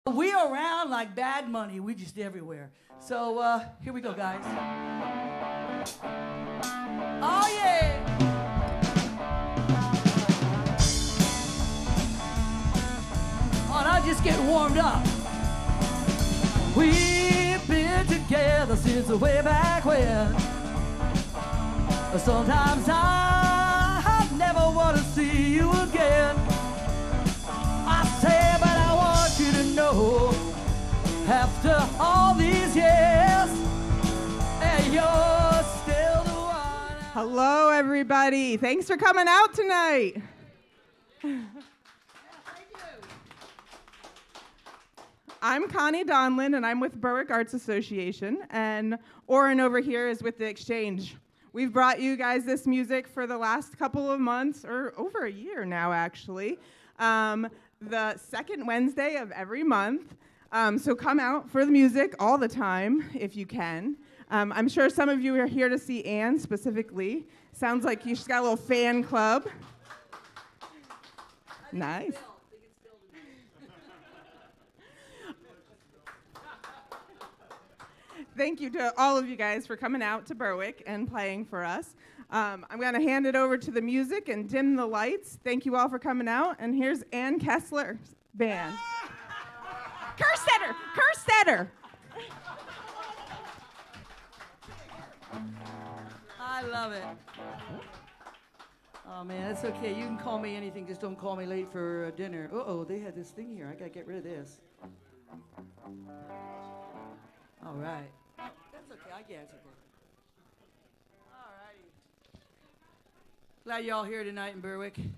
We around like bad money. We just everywhere. So here we go, guys. Oh yeah. Oh, and I just get warmed up. We've been together since way back when. Sometimes I never want to see you again. I say, but I want you to know, after all these years, and you're still the one. Hello, everybody. Thanks for coming out tonight. I'm Connie Donlin, and I'm with Berwick Arts Association, and Oren over here is with the Exchange. We've brought you guys this music for the last couple of months, or over a year now, actually, the second Wednesday of every month. So come out for the music all the time, if you can. I'm sure some of you are here to see Anne specifically. Sounds like she's got a little fan club. Nice. Thank you to all of you guys for coming out to Berwick and playing for us. I'm going to hand it over to the music and dim the lights. Thank you all for coming out. And here's ANN KERSTETTER Band. Kerstetter! I love it. Oh man, it's okay. You can call me anything, just don't call me late for dinner. Uh-oh, they had this thing here. I gotta get rid of this. All right. That's okay, I guess. Okay. All righty. Glad y'all here tonight in Berwick. It's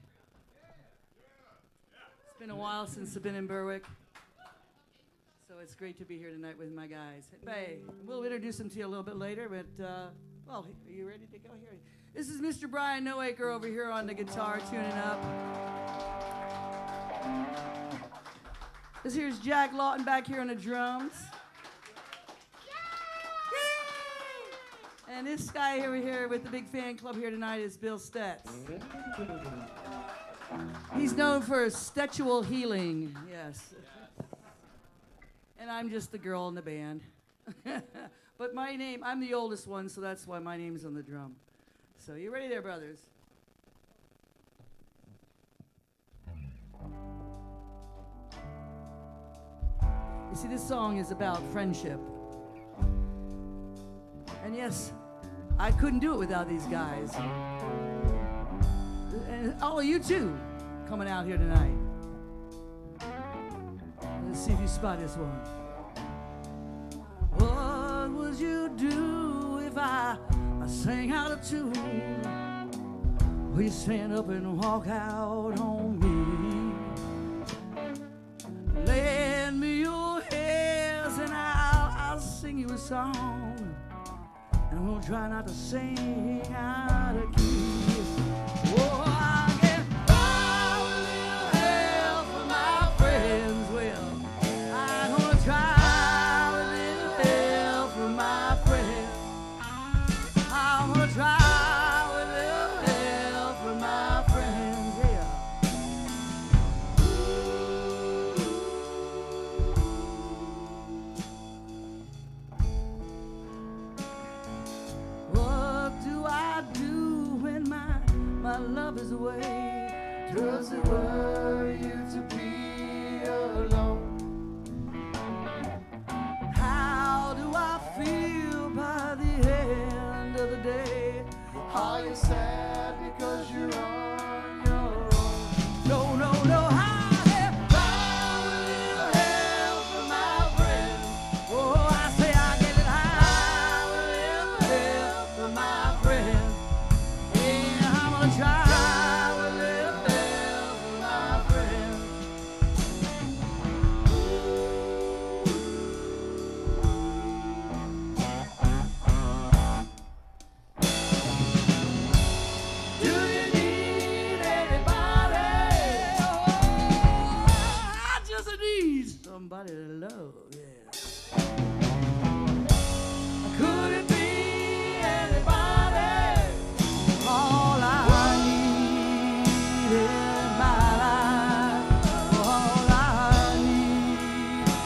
been a while since I've been in Berwick. So it's great to be here tonight with my guys. Hey, we'll introduce them to you a little bit later, but, well, are you ready to go here? This is Mr. Brian Noacre over here on the guitar, tuning up. This here's Jack Lawton back here on the drums. And this guy over here with the big fan club here tonight is Bill Stetz. He's known for statual healing, yes. And I'm just the girl in the band. But my name, I'm the oldest one, so that's why my name's on the drum. So you ready there, brothers? You see, this song is about friendship. And yes, I couldn't do it without these guys. And all of you too, coming out here tonight. Let's see if you spot this one. What would you do if I sang out of tune? Will you stand up and walk out on me? Lend me your hands and I'll sing you a song. And I'm gonna try not to sing out of key. Oh, I get by with a little help from my friends. Well, I'm gonna try with a little help from my friends. I'm gonna try with a little help from my friends. Yeah. What do I do when my love is away? Does it worry you to be alone? How do I feel by the end of the day? Are you sad because you're on your own? No, no, no. I have found a little help from my friends. Oh, I say I get it high with a little help from my friends. Yeah, I'm gonna try with a little help from my friends. Do you need anybody? Oh, I just need somebody to love, yeah. Could it be anybody? All I need in my life, all I need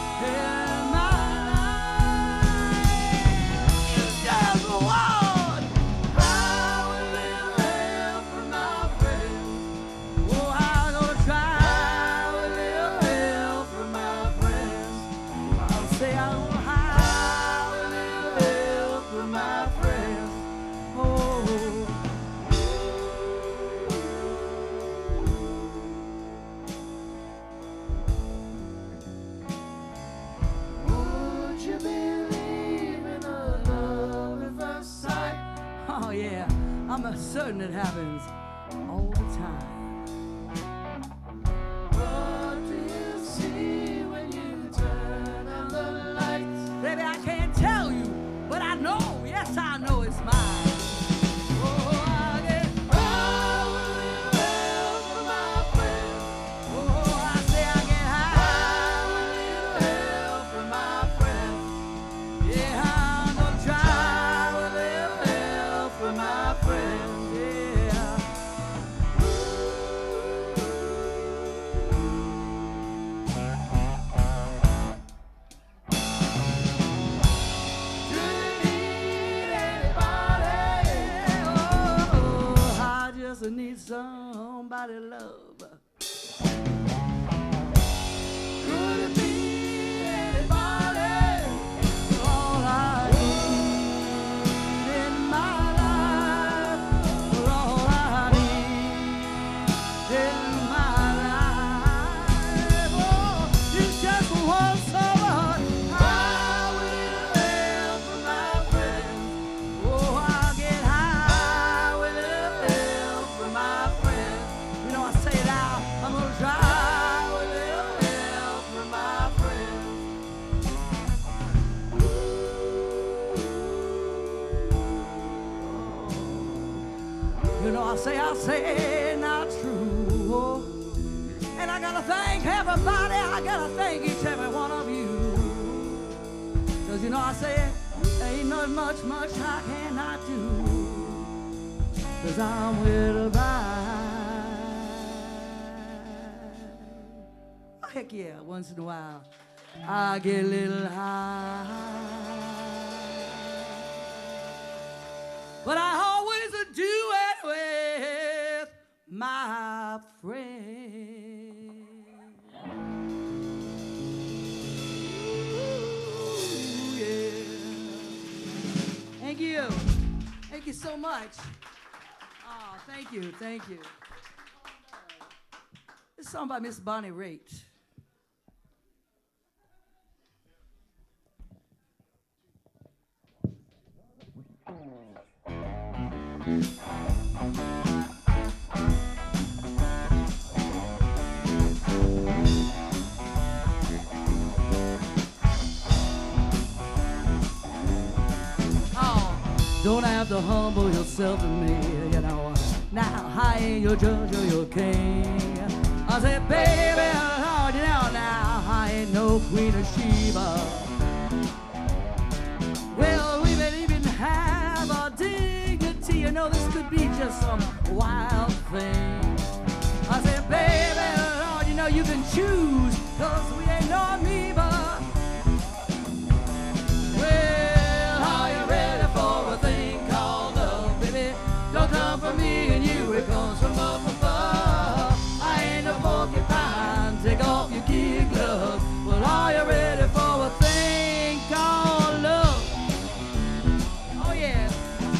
I'm certain it happens all the time. What do you see when you turn on the lights? Baby, I can't tell you, but I know, yes, I know it's mine. Oh, I get high with a little help from my friends. Oh, I say I get high with a little help from my friends. Yeah, I'm gonna try with a little help from my friends. Yeah. Do you need anybody? Oh, I just need somebody to love. Could it be anybody? All I need in my life, all I need in my life. Oh, you just want someone. High with a little help from my friends. Oh, I get high with a little help from my friends. You know, I say it out. I'm gonna try with a little help from my friends. You know, I say not true. Oh, and I gotta thank everybody. I gotta thank each every one of you. Cause you know, I say ain't not much I cannot do. Cause I'm with a vibe. Heck yeah, once in a while I get a little high. But I always do it with my friend. Ooh, yeah. Thank you. Thank you so much. Oh, thank you, thank you. This song by Miss Bonnie Raitt. Don't have to humble yourself to me, you know. Now I ain't your judge or your king. I said, baby, Lord, you know now I ain't no Queen of Sheba. Well, we may even have our dignity. You know, this could be just some wild thing. I said, baby, Lord, you know you can choose, 'cause we ain't no amoeba. Well, are you ready for a thing called love, baby? Don't come from me and you, it comes from up above. I ain't no porcupine, take off your kid gloves. Well, are you ready for a thing called love? Oh, yeah.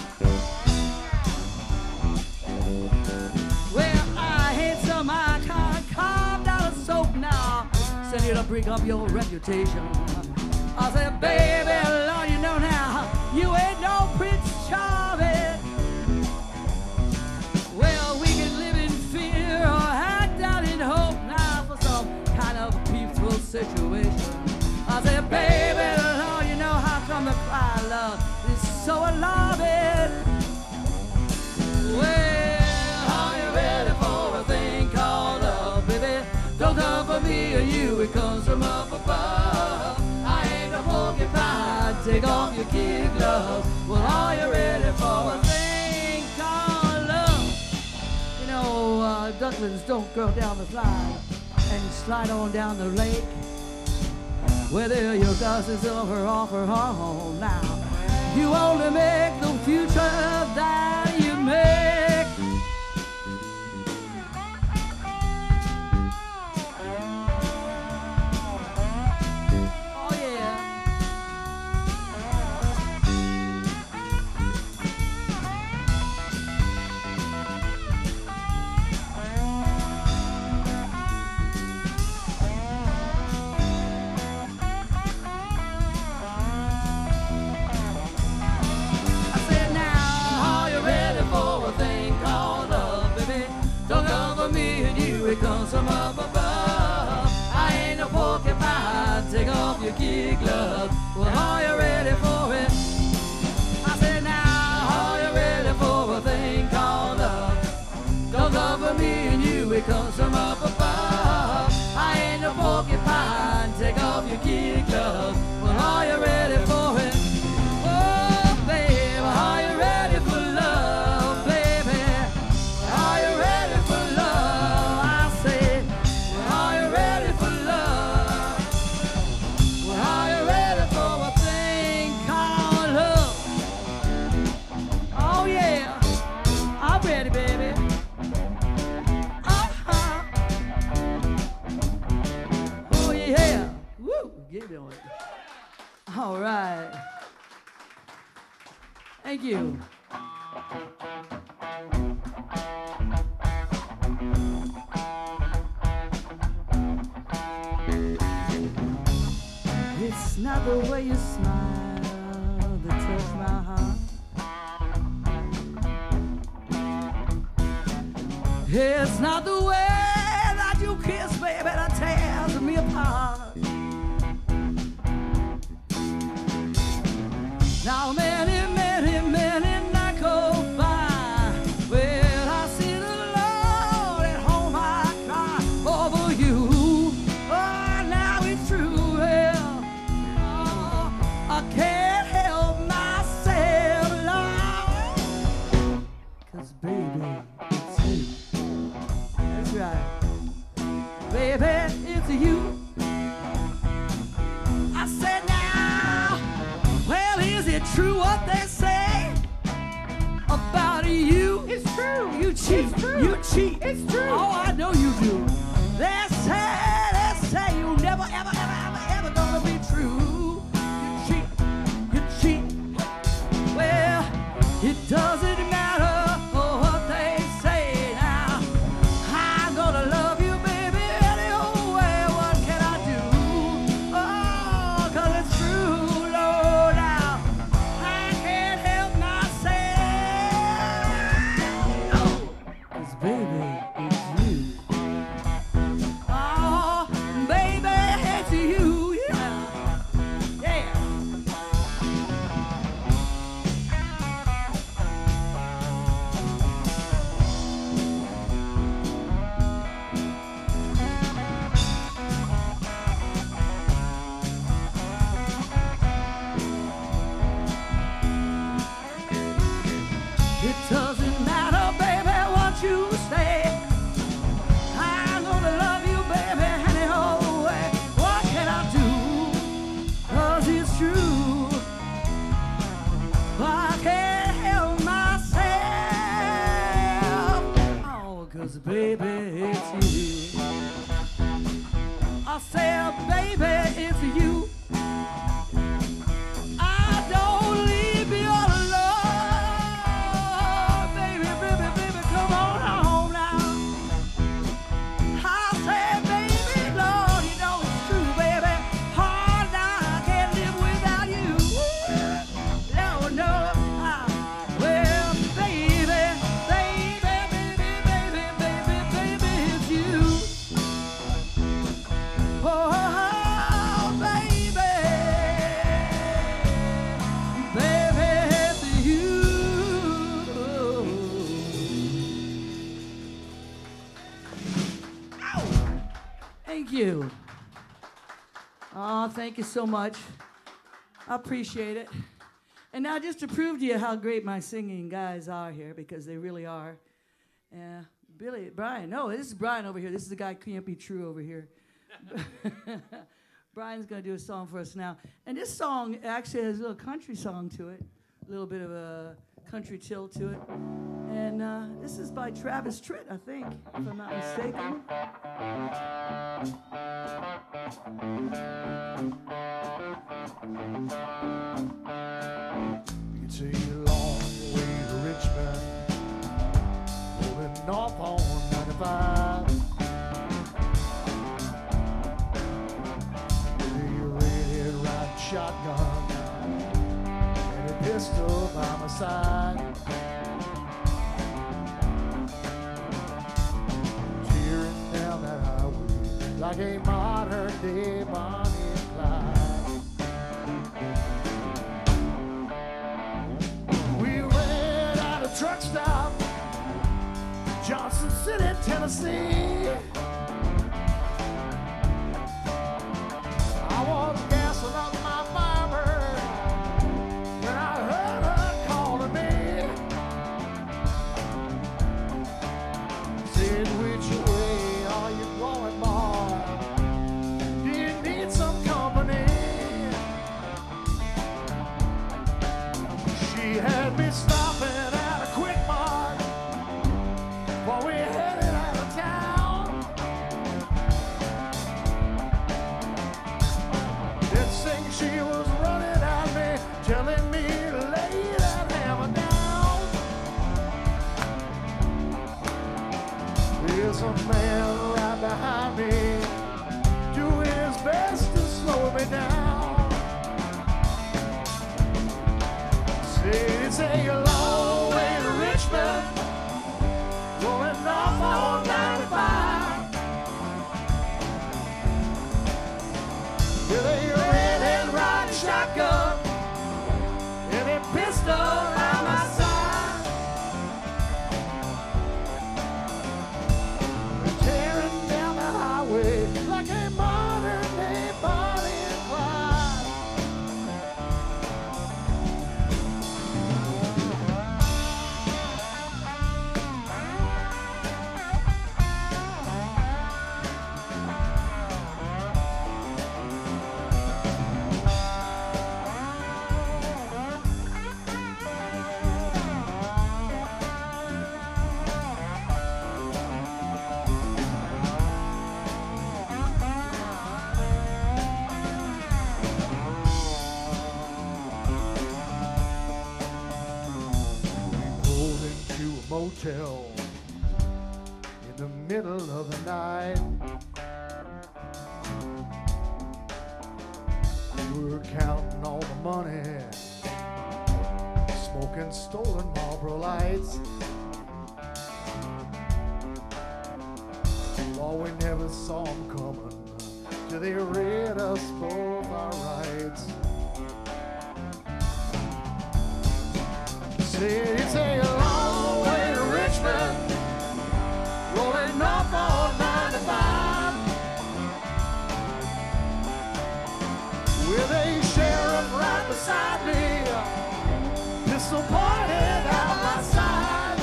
Well, I hate some icon carved out of soap now. Send you to break up your reputation. I said, baby, Lord, you know now, you ain't no Prince Charming. Well, we can live in fear or act out in hope now for some kind of peaceful situation. I said, baby, Lord, you know how come the cry love is so alarming. Well, are you ready for a thing called love, baby? Don't come for me or you, it comes from up above. Take off your kid gloves. Well, are you ready for a thing called love? You know, ducklings don't go down the slide and slide on down the lake. Whether your cousins over off or home now, you only make the future that you make. your kid gloves. Well, are you ready for it? I said, now, are you ready for a thing called love? 'Cause love for me and you, it comes from up above. I ain't no porcupine, take off your kid gloves. Well, are you ready for it? Oh, baby, are you ready for love, baby? Are you ready for love? I say, well, are you ready for love? Well, are you ready for a thing called love? Oh, yeah, I'm ready, baby. Oh, yeah. Woo, get on it. All right. Thank you. It's not the way you smile that touches my heart. It's not the way that you kiss, baby, that tears me apart. Now many, many, many nights go by. Well, I see the Lord at home, I cry over you. Oh, now it's true. Well, oh, I can't help myself, Lord. 'Cause baby, it's you. That's right. Baby, it's you. I said now, well, is it true what they say about you? It's true. You cheat. It's true. You cheat. It's true. Oh, I know you do. They say you never, ever, ever, ever, ever gonna be true. You cheat. You cheat. Well, it doesn't matter what they say now. I'm gonna love you, baby, any old way. What can I do? Oh, 'cause it's true, Lord, now. I can't help myself. Oh, 'cause baby, it's you. Oh, baby, it's you, yeah. Yeah. It doesn't matter, baby, what you say. I'm gonna love you, baby, any old way. What can I do? 'Cause it's true. I can't help myself. Oh, 'cause baby, it's you. I said, baby, it's you. I don't leave you alone. Baby, baby, baby, come on home now. I said, baby, Lord, you know it's true, baby. Hard now, I can't live without you. No, no. Well, baby, baby, baby, baby, baby, baby, it's you. Oh, baby, baby, it's you. Ow. Thank you. Oh, thank you so much. I appreciate it. And now just to prove to you how great my singing guys are here, because they really are. Brian, no, this is Brian over here. This is the guy Can't Be True over here. Brian's going to do a song for us now. And this song actually has a little country song to it, a little bit of a country chill to it. And this is by Travis Tritt, I think, if I'm not mistaken. It's a long way to Richmond, moving north on 95. Shotgun and a pistol by my side. Tearing down that highway like a modern day Bonnie and Clyde. Tennessee. I was gassing up my Firebird when I heard her calling me. Said, which way are you going, boy? Do you need some company? She had me stopping at a Quick Mart while we headed out of town. Next thing she was running at me, telling me to lay that hammer down. There's a man right behind me, doing his best to slow me down. It's a long way to Richmond, going off on 95. With a red-head riding shotgun and a pistol around my side. We're tearing down the highway like a modern-day Bonnie and Clyde. Motel in the middle of the night. We were counting all the money, smoking stolen Marlboro Lights. Oh, we never saw them coming till they read us both our rights. Said it's a long way to Richmond, rolling off on 95, with a sheriff right beside me, pistol pointed out my side.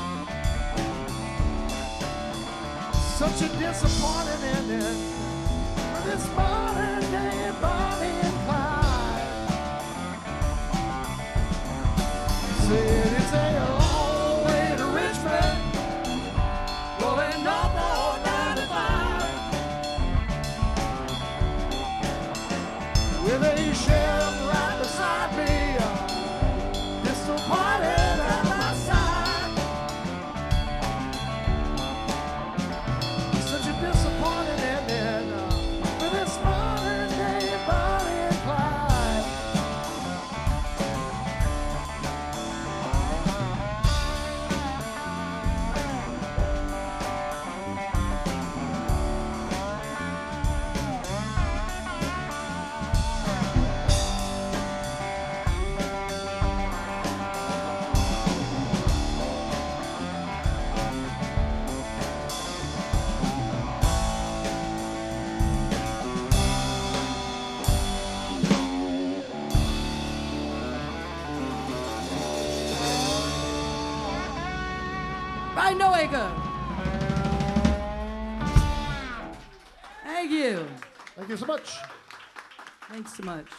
Such a disappointing ending for this modern day Bonnie and Clyde. Said it's a long way to Richmond, rolling up on 95, with a sheriff right beside me, pistol pointed at my side. Such a disappointing ending for this modern day Bonnie and Clyde. Right, no acre. Thank you. Thank you so much. Thanks so much.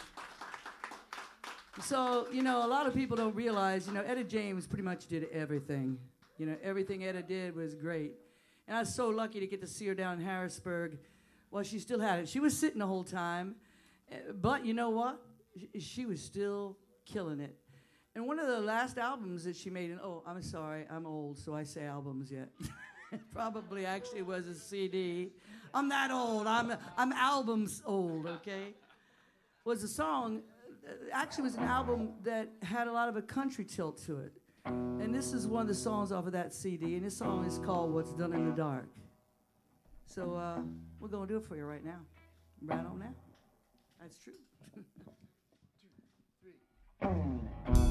So, a lot of people don't realize, Etta James pretty much did everything. Everything Etta did was great. And I was so lucky to get to see her down in Harrisburg. Well, she still had it. She was sitting the whole time. But you know what? She was still killing it. And one of the last albums that she made, and I'm sorry, I'm old, so I say albums yet. It probably actually was a CD. I'm that old. I'm albums old, okay? Was a song, actually was an album that had a lot of a country tilt to it. And this is one of the songs off of that CD, and this song is called What's Done in the Dark. So we're going to do it for you right now. Right on now. That's true. 2, 3.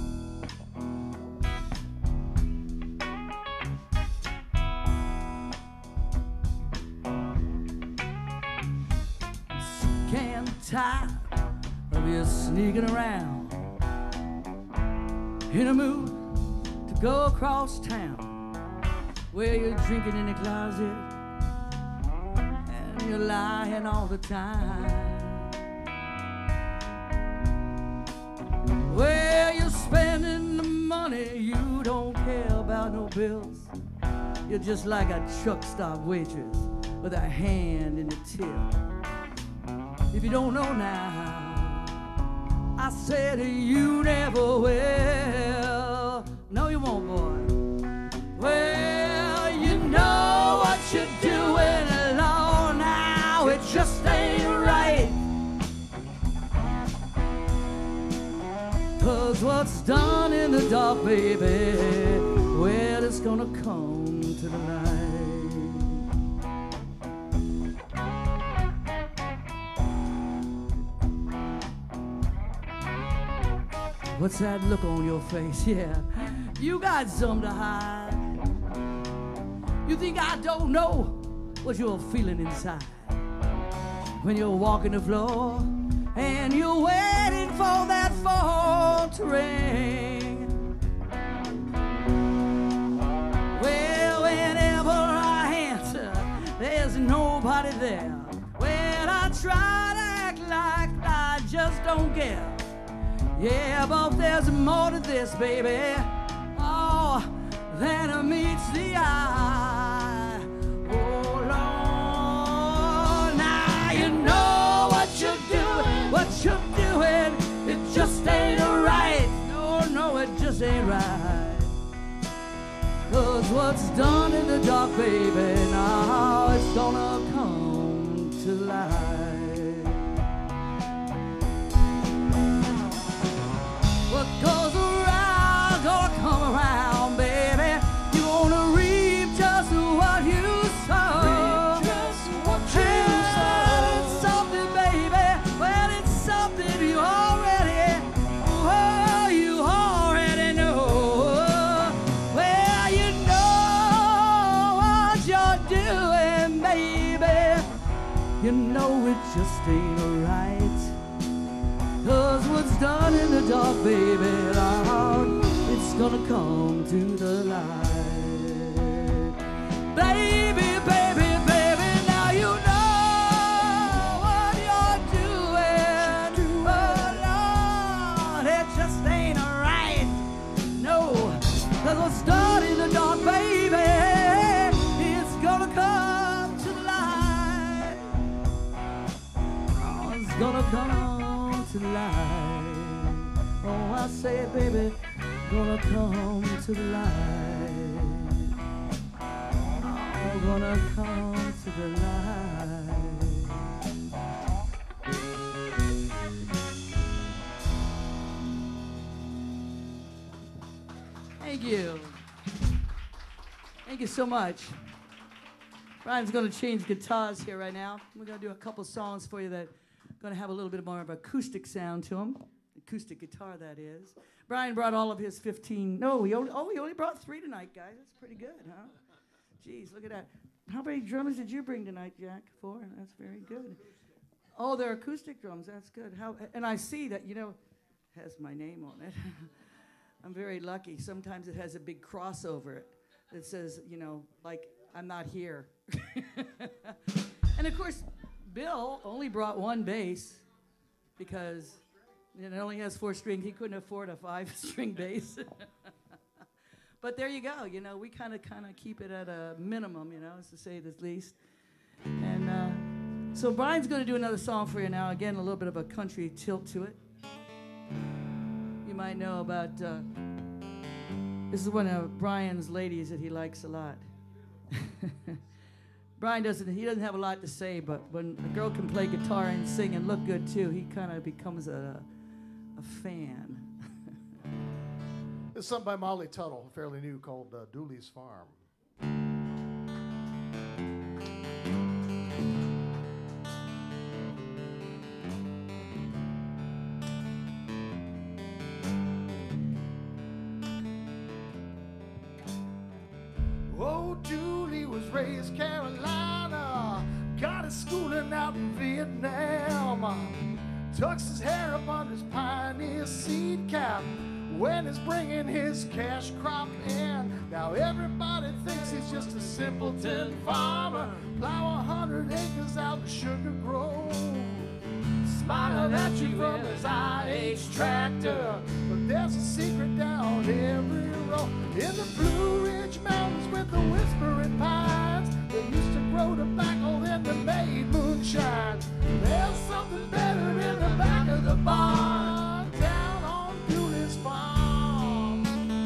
tired of you sneaking around, in a mood to go across town, where you're drinking in the closet and you're lying all the time, where you're spending the money, you don't care about no bills. You're just like a truck stop waitress with a hand in the till. If you don't know now, I said you never will. No, you won't, boy. Well, you know what you're doing alone now. It just ain't right. 'Cause what's done in the dark, baby, well, it's gonna come to the light. What's that look on your face? Yeah, you got something to hide. You think I don't know what you're feeling inside when you're walking the floor and you're waiting for that phone to ring. Well, whenever I answer, there's nobody there. Well, I try to act like I just don't care. Yeah, but there's more to this, baby, oh, than meets the eye. Oh, Lord, now you know what you're doing, it just ain't right. No, it just ain't right. 'Cause what's done in the dark, baby, now it's gonna come to light. What goes around, gonna come around, baby. You wanna reap just what you sow. It's something, baby. Well, it's something you already know. Well, you know what you're doing, baby. You know it just ain't right. 'Cause what's done in the dark, baby, Lord, it's gonna come to the light. Baby, baby, baby, now you know what you're doing. Oh, Lord, it just ain't right. No, 'cause what's done in the dark, baby, it's gonna come to the light. Oh, it's gonna come to light. Oh, I say, baby, gonna come to the light. Oh, gonna come to the light. Thank you. Thank you so much. Brian's gonna change guitars here right now. We're gonna do a couple songs for you that going to have a little bit more of acoustic sound to him. Acoustic guitar, that is. Brian brought all of his 15. No, he only brought 3 tonight, guys. That's pretty good, huh? Jeez, look at that. How many drums did you bring tonight, Jack? 4? That's very good. Oh, they're acoustic drums. That's good. And I see that, has my name on it. I'm very lucky. Sometimes it has a big cross over it that says, like, I'm not here. And, of course, Bill only brought 1 bass because it only has 4 strings. He couldn't afford a 5-string bass. But there you go. We kind of keep it at a minimum, to say the least. And so Brian's going to do another song for you now. Again, a little bit of a country tilt to it. You might know about, this is one of Brian's ladies that he likes a lot. Brian doesn't have a lot to say, but when a girl can play guitar and sing and look good too, he kind of becomes a fan. It's sung by Molly Tuttle, fairly new, called Dooley's Farm. Oh, Julie was raised Carolina, got his schooling out in Vietnam. tucks his hair up on his pioneer seed cap when he's bringing his cash crop in. Now everybody thinks he's just a simpleton farmer, plow 100 acres out in Sugar Grove, smiling at you from his IH tractor. But there's a secret down every road in the Blue Ridge Mountains with the whispering pines. They used to grow tobacco, then they made moonshine. There's something better in the back of the barn down on Dooley's farm.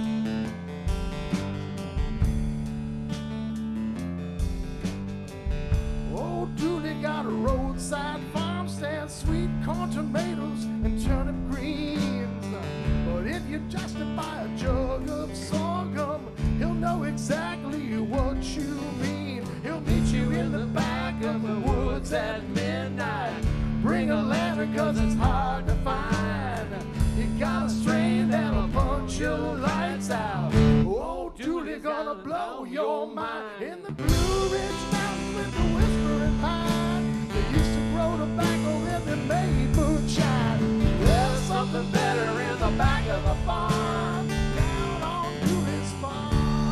Old Dooley got a roadside farm stand, sweet corn, tomatoes, and turnip greens. But if you just buy a jug of sorghum, he'll know exactly what you mean. He'll meet you in the back of the woods at midnight. Bring a lantern, cause it's hard to find. You got a strain that'll punch your lights out. Oh, Dooley gonna blow your mind. In the Blue Ridge Mountains with the whispering pine, they used to grow tobacco, then they made moonshine. There's something better in the back of the farm down on Dooley's farm.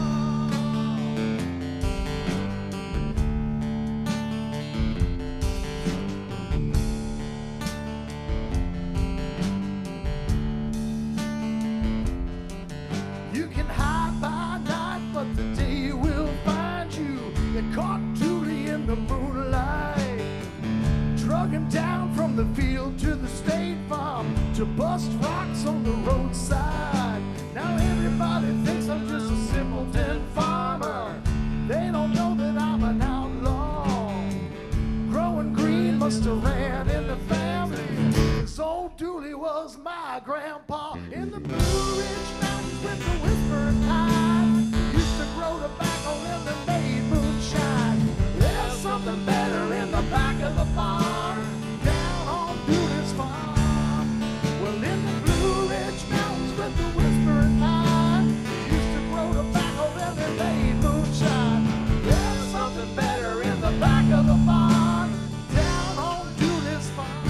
You can hide by night, but the day will find you. They caught Dooley in the moonlight, drug him down from the field to the state farm to bust rocks on the roadside. Now everybody thinks I'm just a simpleton farmer. They don't know that I'm an outlaw. Growing green must have ran in the family. This old Dooley was my grandpa. In the Blue Ridge Mountains with the whispering pine, used to grow tobacco and they made moonshine. There's something better in the back of the barn down on Dooley's farm. Well, in the Blue Ridge Mountains with the whispering pine, used to grow tobacco and they made moonshine. There's something better in the back of the barn down on Dooley's farm.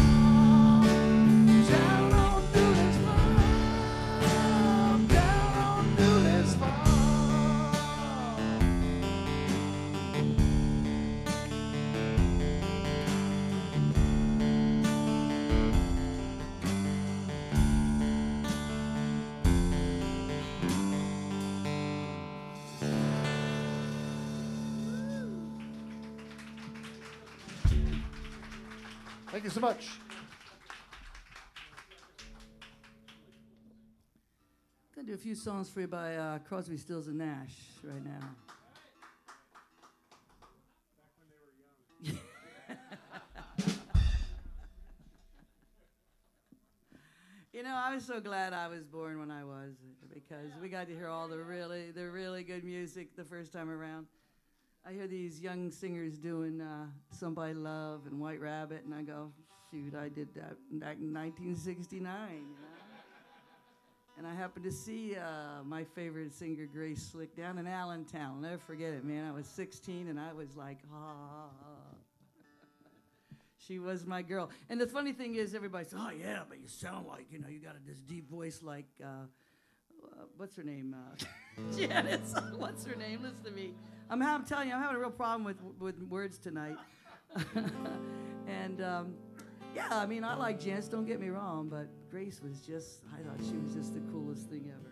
Down on Dooley's farm. Down on Dooley's farm. Thank you so much. Gonna do a few songs for you by Crosby, Stills and Nash right now. You know, I was so glad I was born when I was, because we got to hear all the really good music the first time around. I hear these young singers doing Somebody Love and White Rabbit, and I go, shoot, I did that back in 1969, you know? And I happened to see my favorite singer, Grace Slick, down in Allentown. I'll never forget it, man. I was 16, and I was like, She was my girl. And the funny thing is, everybody says, oh, yeah, but you sound like, you know, you got this deep voice like, what's her name? Janice. What's her name? Listen to me. I'm telling you, I'm having a real problem with words tonight. And, yeah, I mean, I like Janice, don't get me wrong, but Grace was just, I thought she was just the coolest thing ever.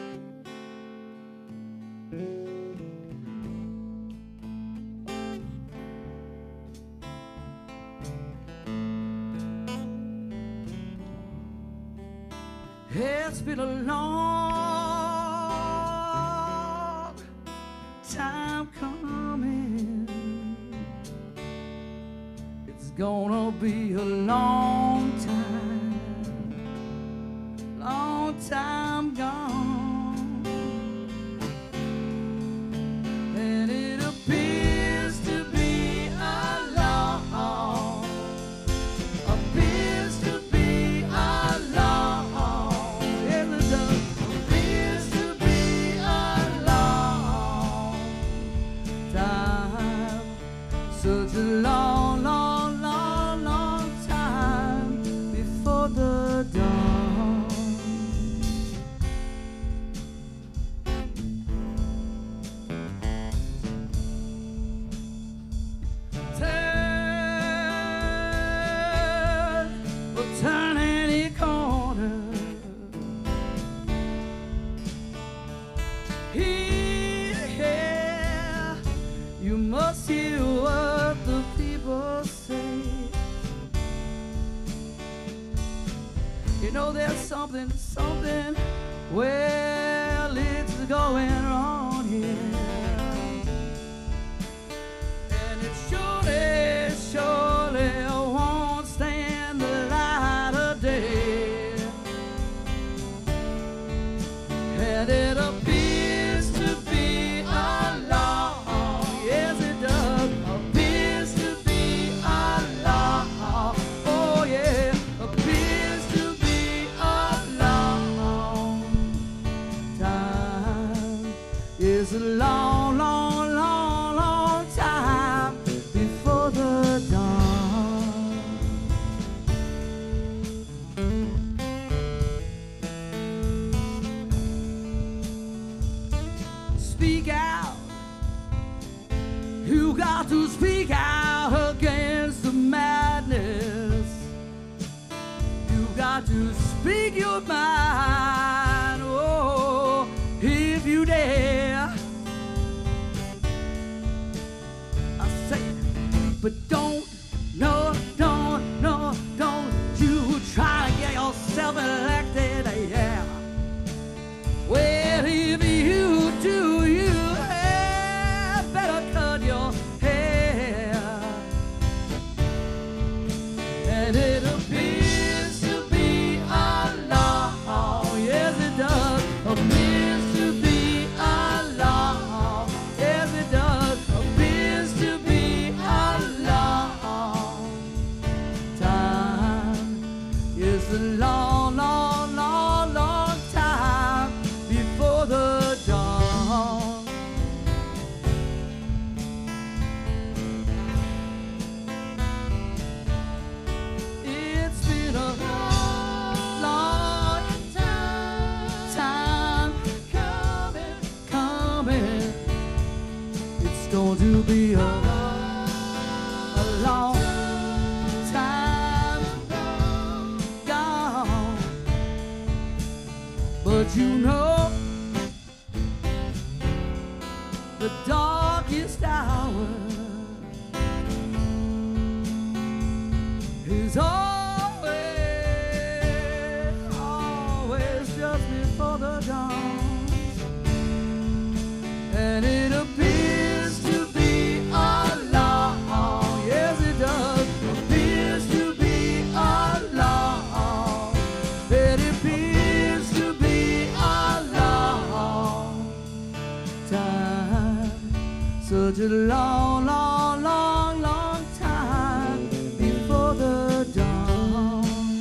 It's been a long time coming. It's gonna be a long time gone. And it appears to be a long, appears to be a long, it appears to be a long time, such a long time You know there's something, well, it's going on here. And it surely won't stand the light of day. And it appears to be a law, yes it does, appears to be a law, oh yeah, appears to be a law. Time is a long, long, long, long time before the dawn. Speak out. You got to speak out against the madness. You got to speak your mind, oh, if you dare. I say, but don't you try to get yourself elected, yeah. Well, if you do, you had better cut your hair. And it appears to be a law, yes it does, appears to be a law, yes it does, appears to be a law. Time is a long, long, long, long time before the dawn. It's been a long time coming. It's going to be a long time gone. But you know, the darkest hour is always just before the dawn. And it appears to be a law, yes it does, appears to be a law. It appears to be a law. Time, such a long, long, long, long time before the dawn.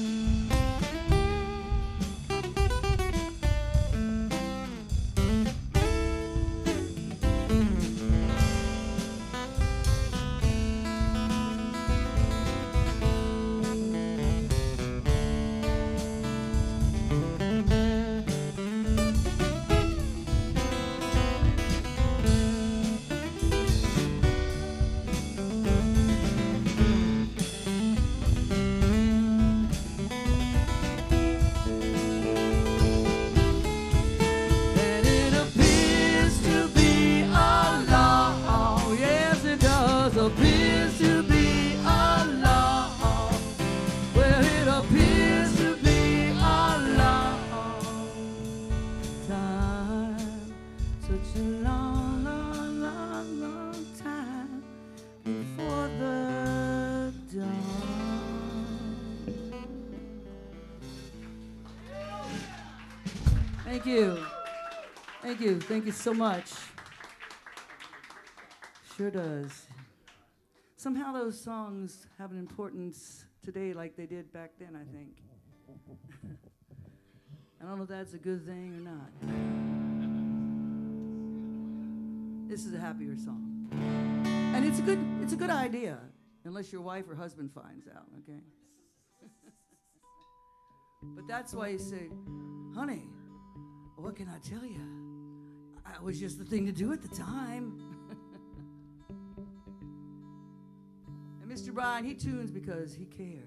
And it appears to be a law, yes it does, appears to be a law. Well, it appears to be a law. Time, such a long, long, long, long time before the dawn. Thank you. Thank you. Thank you so much. Sure does. Somehow those songs have an importance today like they did back then, I think. I don't know if that's a good thing or not. This is a happier song. And it's a good idea, unless your wife or husband finds out, okay? But that's why you say, honey, what can I tell you? It was just the thing to do at the time. And Mr. Brian, he tunes because he cares.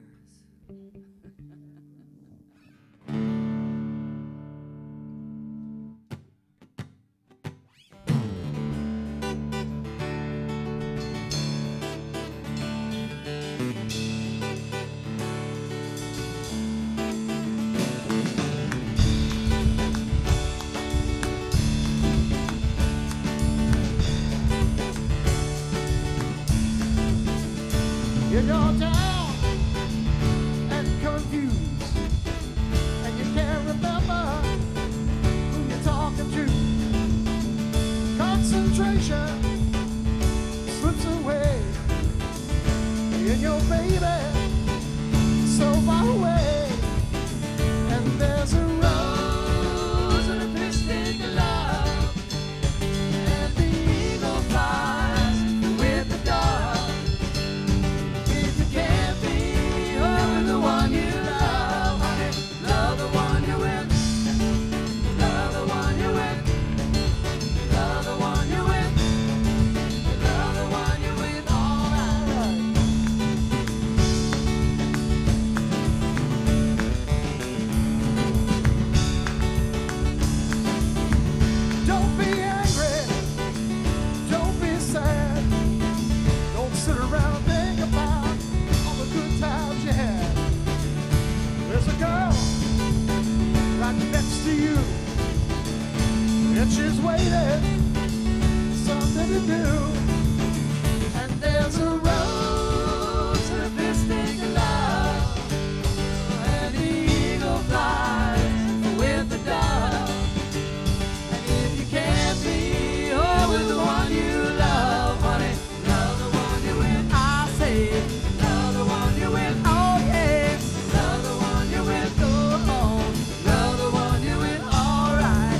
when you're down and confused and you can't remember who you're talking to. Concentration slips away and your baby so far away. And there's a rose and a mystic love, and the eagle flies with the dove. If you can't be with the one you love, honey, love the one you're with. Love the one you're with. Love the one you're with. Love the one you're with. All right. Don't be angry. Don't be sad. Don't sit around and think about all the good times you had. There's a girl right next to you, and she's waiting for something to do. And there's a rose and a mystic love, and the eagle flies with the dove. And if you can't be with the one you love, honey, love the one you're with. I say, love the one you're with. Oh yeah, love the one you're with. Oh, love the one you're with. All right.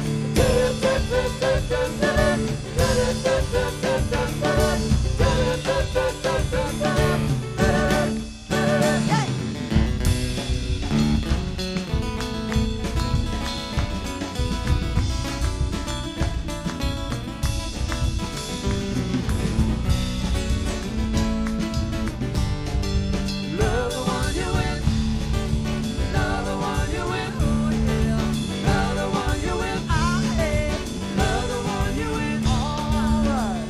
Love the one you're with. Love the one you're with. Oh yeah. Love the one you're with. Ah yeah. Love the one you're with. All right.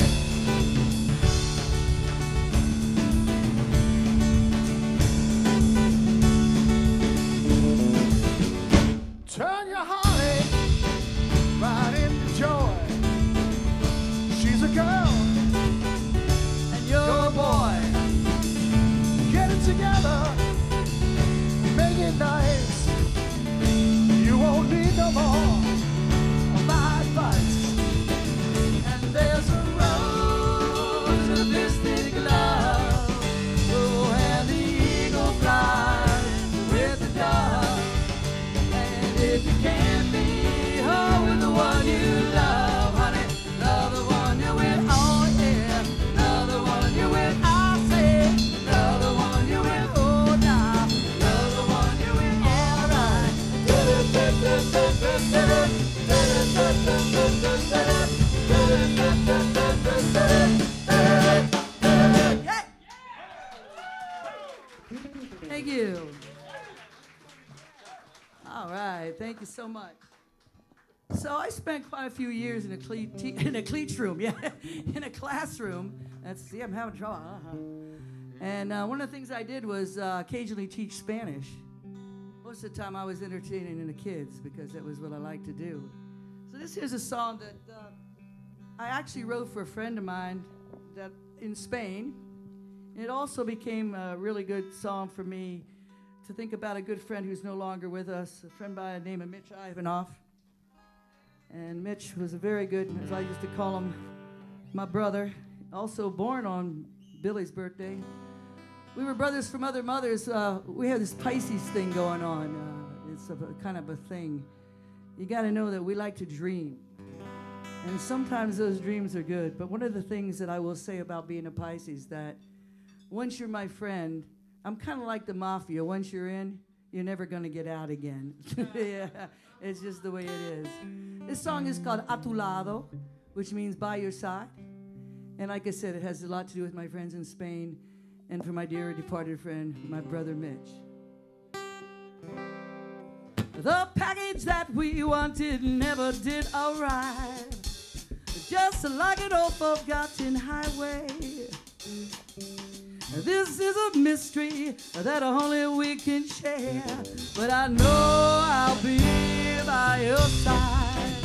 Turn your heartache right into joy. She's a girl and you're a boy. Get it together, make it nice. You won't need no more of my advice. And there's a rose and a mystic love. Oh, and the eagle flies with the dove. And if you can't be with the one you love, honey, love the one you're with. Oh yeah, love the one you're with. I say, love the one you're with. Oh now, love the one you're with. All right. Yeah. Thank you. All right, thank you so much. So I spent quite a few years in a cleats room, yeah, in a classroom. See, I'm having trouble. And one of the things I did was occasionally teach Spanish. Most of the time I was entertaining the kids because that was what I like to do. So this here's a song that I actually wrote for a friend of mine that in Spain. It also became a really good song for me to think about a good friend who's no longer with us, a friend by the name of Mitch Ivanoff. And Mitch was a very good, as I used to call him, my brother, also born on Billy's birthday. We were brothers from other mothers. We have this Pisces thing going on. It's kind of a thing. You got to know that we like to dream. And sometimes those dreams are good. But one of the things that I will say about being a Pisces, that once you're my friend, I'm kind of like the mafia. Once you're in, you're never going to get out again. Yeah, it's just the way it is. This song is called A Tu Lado, which means by your side. And like I said, it has a lot to do with my friends in Spain and for my dear departed friend, my brother Mitch. The package that we wanted never did arrive, just like an old forgotten highway. This is a mystery that only we can share, but I know I'll be by your side.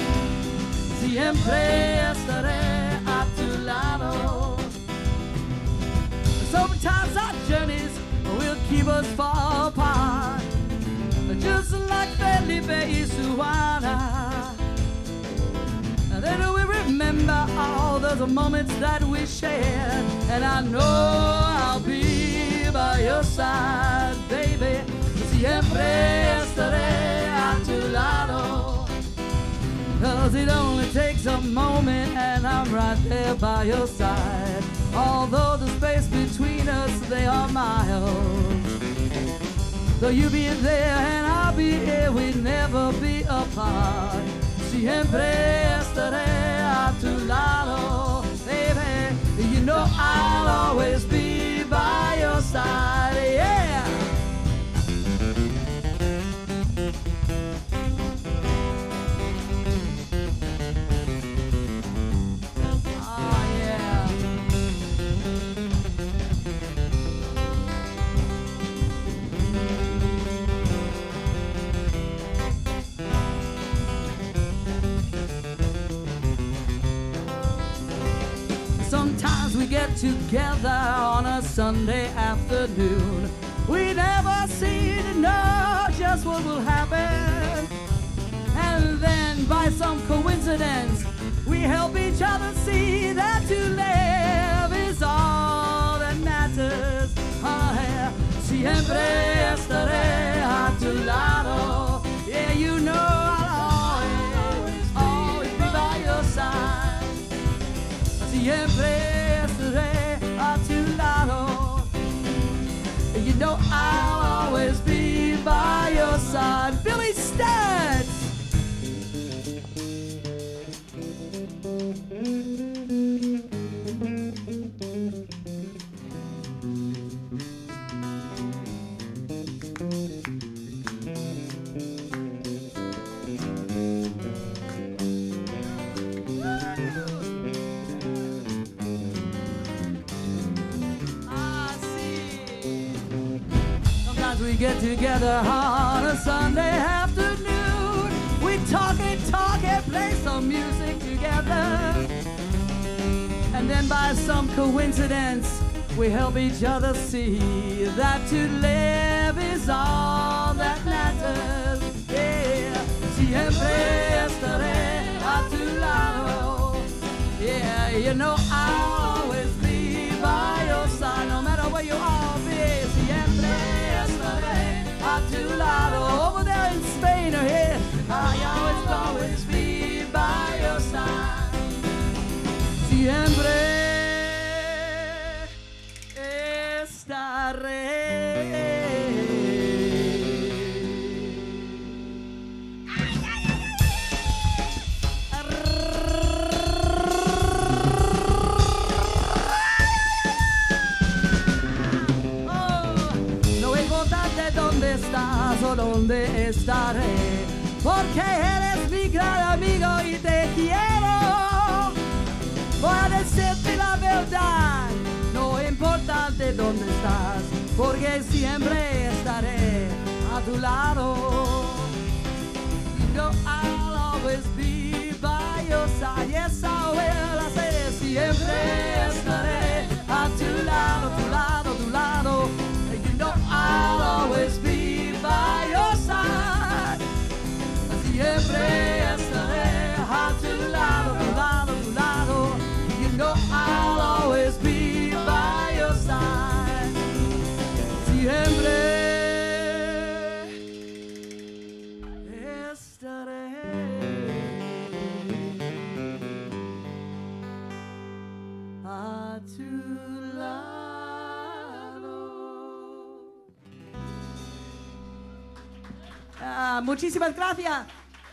Siempre estaré a tu lado. Sometimes our journeys will keep us far apart, just like Felipe y Suana. And then we remember all those moments that we shared, and I know I'll be by your side, baby. Siempre estaré a tu lado, 'cause it only takes a moment and I'm right there by your side. Although the space between us, they are miles, so you be there and I'll be here, we'll never be apart. Siempre estaré a tu lado, baby. You know I'll always be by your side, yeah. Oh, yeah. Sometimes we get together on a Sunday afternoon. We never seem to know just what will happen. And then by some coincidence, we help each other see that to live is all that matters. Oh, yeah. Siempre estaré a tu lado. Yeah, you know I'll always be by your side. Siempre estaré a tu lado. You know I'll always be by your side. Billy Stutz! We get together on a Sunday afternoon. We talk and play some music together. And then by some coincidence, we help each other see that to live is all that matters. Yeah, siempre estaré a tu lado. Yeah, you know I'll always be by your side, no matter where you are, be. Siempre a tu lado, over there in Spain or here, I'll always be by your side. Siempre estaré. ¿Dónde estás o dónde estaré? Porque eres mi gran amigo y te quiero. Voy a decirte la verdad, no importa de dónde estás, porque siempre estaré a tu lado. You know I'll always be by your side. Yes, I will. I say siempre estaré a tu lado, tu lado, tu lado. You know I'll always be by your side. Siempre estaré a tu lado, tu lado, tu lado. You know I'll always be by your side. Siempre estaré a tu lado. Muchísimas gracias.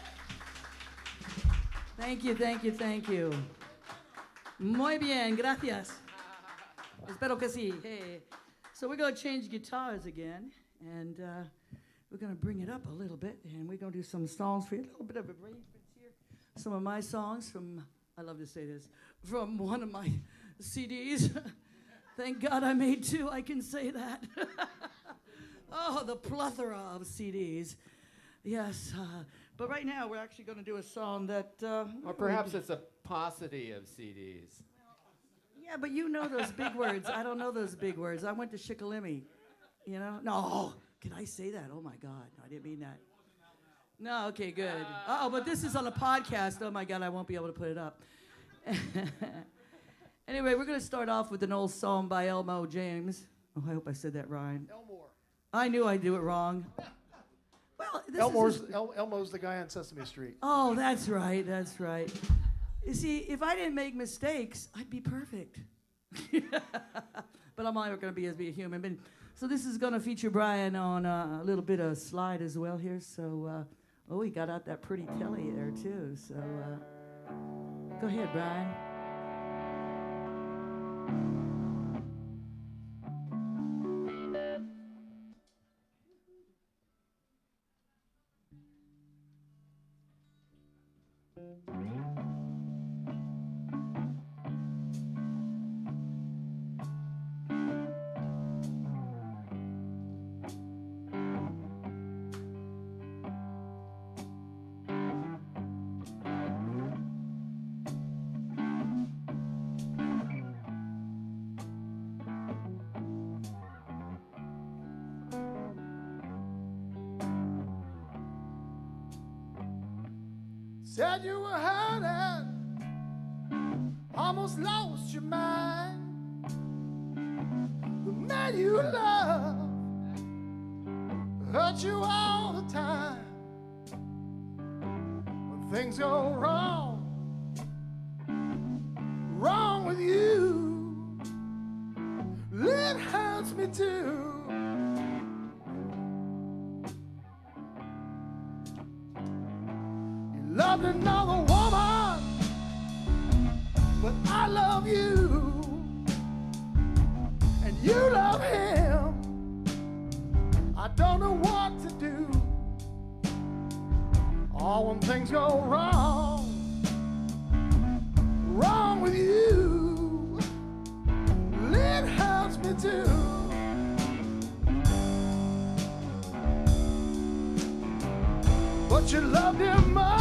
Thank you, thank you, thank you. Muy bien, gracias. Espero que sí. Hey. So we're going to change guitars again, and we're going to bring it up a little bit, and we're going to do some songs for you, a little bit of arrangements here. Some of my songs from, I love to say this, from one of my CDs. Thank God I made two, I can say that. Oh, the plethora of CDs. Yes, but right now we're actually going to do a song that... or perhaps it's a paucity of CDs. Yeah, but you know those big words. I don't know those big words. I went to Shikellamy, you know? No, can I say that? Oh, my God. No, I didn't mean that. No, okay, good. Uh-oh, but this is on a podcast. Oh, my God, I won't be able to put it up. Anyway, we're going to start off with an old song by Elmo James. Oh, I hope I said that right. Elmore. I knew I'd do it wrong. Well, this Elmo's the guy on Sesame Street. Oh, that's right, that's right. You see, if I didn't make mistakes, I'd be perfect. But I'm only going to be a human being. So this is going to feature Brian on a little bit of slide as well here. So, oh, he got out that pretty telly there, too. So, go ahead, Brian. Said you were hurting, almost lost your mind. The man you love hurt you all the time. When things go wrong, wrong with you, it hurts me too. Loved another woman, but I love you, and you love him. I don't know what to do. All when things go wrong, wrong with you, it hurts me too. But you loved him more.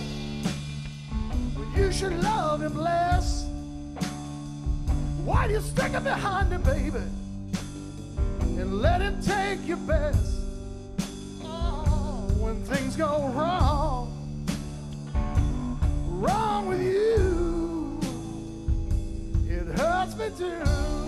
You should love him less. Why do you stick him behind him, baby, and let him take your best? Oh, when things go wrong, wrong with you, it hurts me too.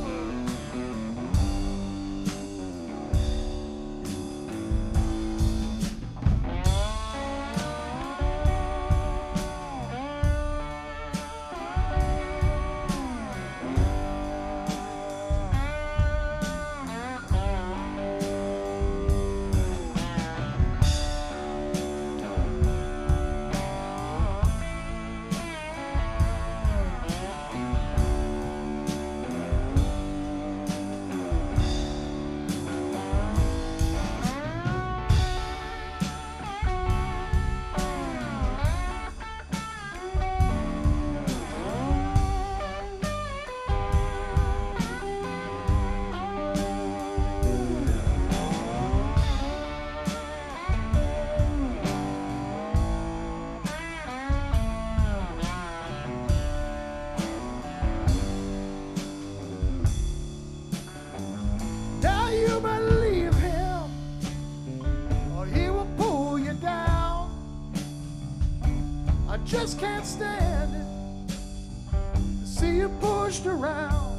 Just can't stand it to see you pushed around.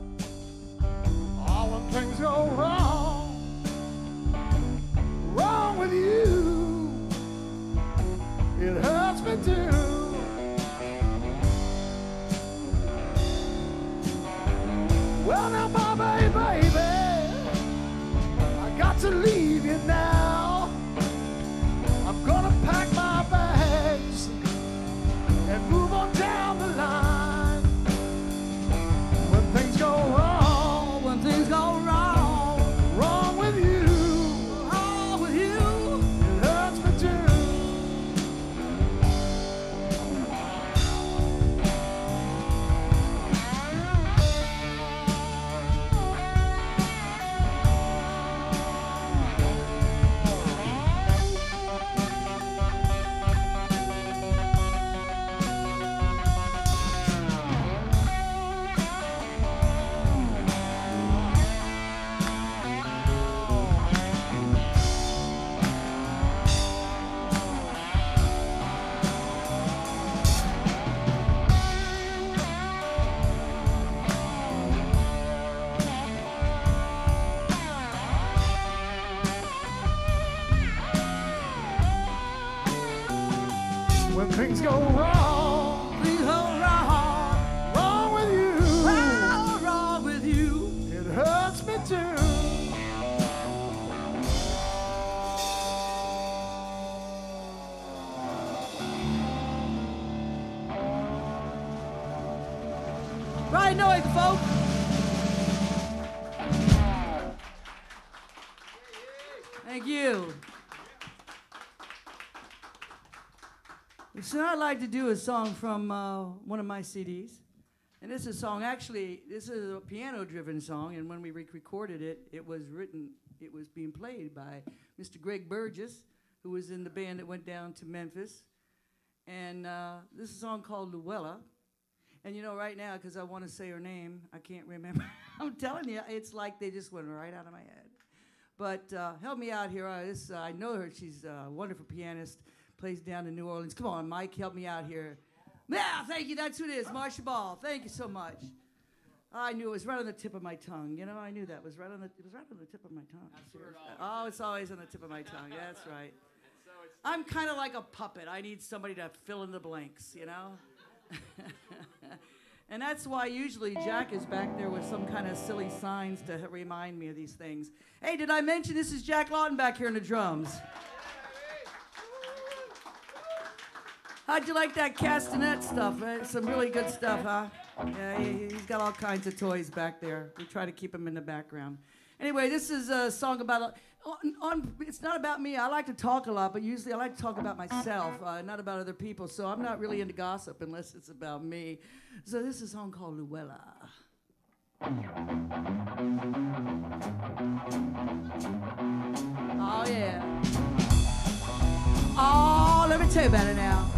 All when things go wrong, wrong with you, it hurts me too. Well now, my baby, I got to leave you now. I'm gonna pack my bags and move on down the line. When things go wrong, when things go wrong, wrong with you, it hurts me too. when things go wrong. Things go wrong. Wrong with you. Oh, wrong with you. It hurts me too. Right noise, folks. Thank you. So I'd like to do a song from one of my CDs. And this is a song, actually, this is a piano-driven song, and when we recorded it, it was being played by Mr. Greg Burgess, who was in the band that went down to Memphis. And this is a song called Luella. And you know, right now, because I want to say her name, I can't remember. I'm telling you, it's like they just went right out of my head. But help me out here. I know her. She's a wonderful pianist, plays down in New Orleans. Come on, Mike, help me out here. Yeah, thank you. That's who it is, Marsha Ball. Thank you so much. I knew it was right on the tip of my tongue. You know, I knew that was right on the. It was right on the tip of my tongue. Oh, it's always on the tip of my tongue. That's right. I'm kind of like a puppet. I need somebody to fill in the blanks. You know. And that's why usually Jack is back there with some kind of silly signs to remind me of these things. Hey, did I mention this is Jack Lawton back here on the drums? How'd you like that castanet stuff? Right? Some really good stuff, huh? Yeah, he's got all kinds of toys back there. We try to keep him in the background. Anyway, this is a song about, it's not about me. I like to talk a lot, but usually I like to talk about myself, not about other people. So I'm not really into gossip unless it's about me. So this is a song called Luella. Oh, yeah. Oh, let me tell you about it now.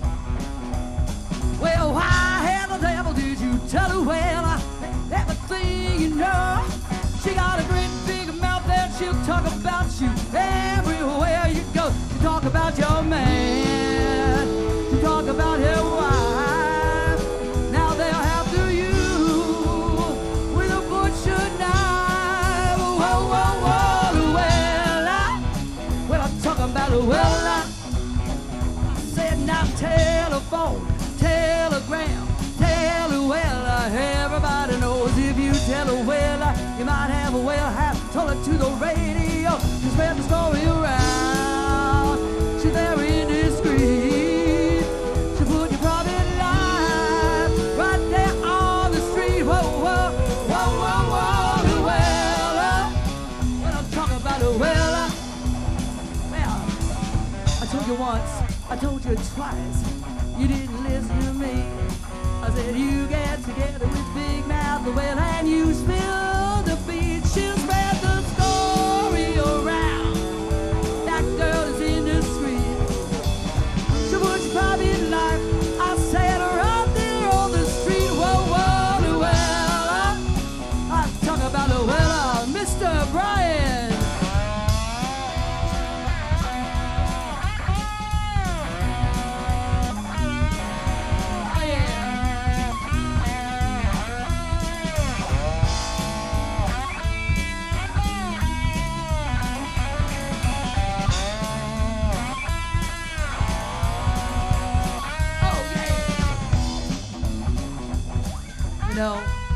Well, why the devil did you tell Luella everything you know? She got a great big mouth and she'll talk about you everywhere you go. She'll talk about your man, she'll talk about her wife. Now they'll have to you with a butcher knife. Whoa, whoa, whoa, Luella. Well, I'm talking about Luella. I said now telephone, telegram, tell Luella. Everybody knows if you tell Luella, you might have a well have told it to the radio. She spread the story around. She's very indiscreet. She put your private life right there on the street. Whoa, whoa, whoa, whoa, whoa, Luella. When I'm talking about Luella, well, I told you once, I told you twice. You didn't listen to me. I said you get together with Big Mouth Luella and you spill the beans. She'll spread the story around. That girl is indiscreet. She'll put your private life, I said, right there on the street. Whoa, whoa, Luella. I'm talking about Luella, Mr. Brian. No.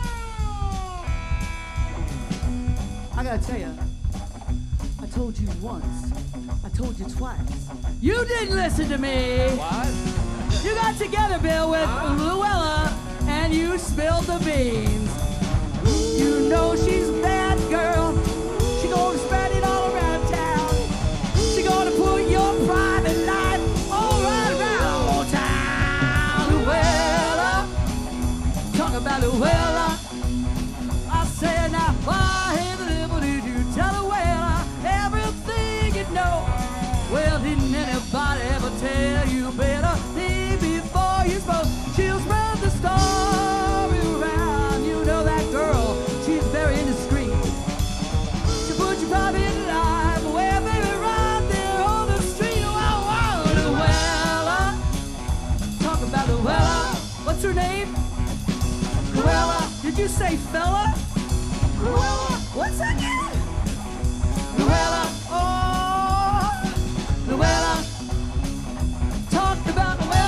I gotta tell you, I told you once, I told you twice. You didn't listen to me. What? You got together, Bill, with Luella, and you spilled the beans. You know she's a bad girl. She gonna spread it all around town. She gonna put your private life all right around town. Luella. Talk about Luella. I said, now why the devil did you tell Luella everything you know? Well, didn't anybody ever tell you better think before you spoke? She'll spread the story around. You know that girl, she's very indiscreet. She'll put your private life away, baby, right there on the street. Wow, wow, Luella. Talk about Luella. What's her name? Luella, did you say fella? Luella, what's that again? Luella, oh, Luella, talked about Luella.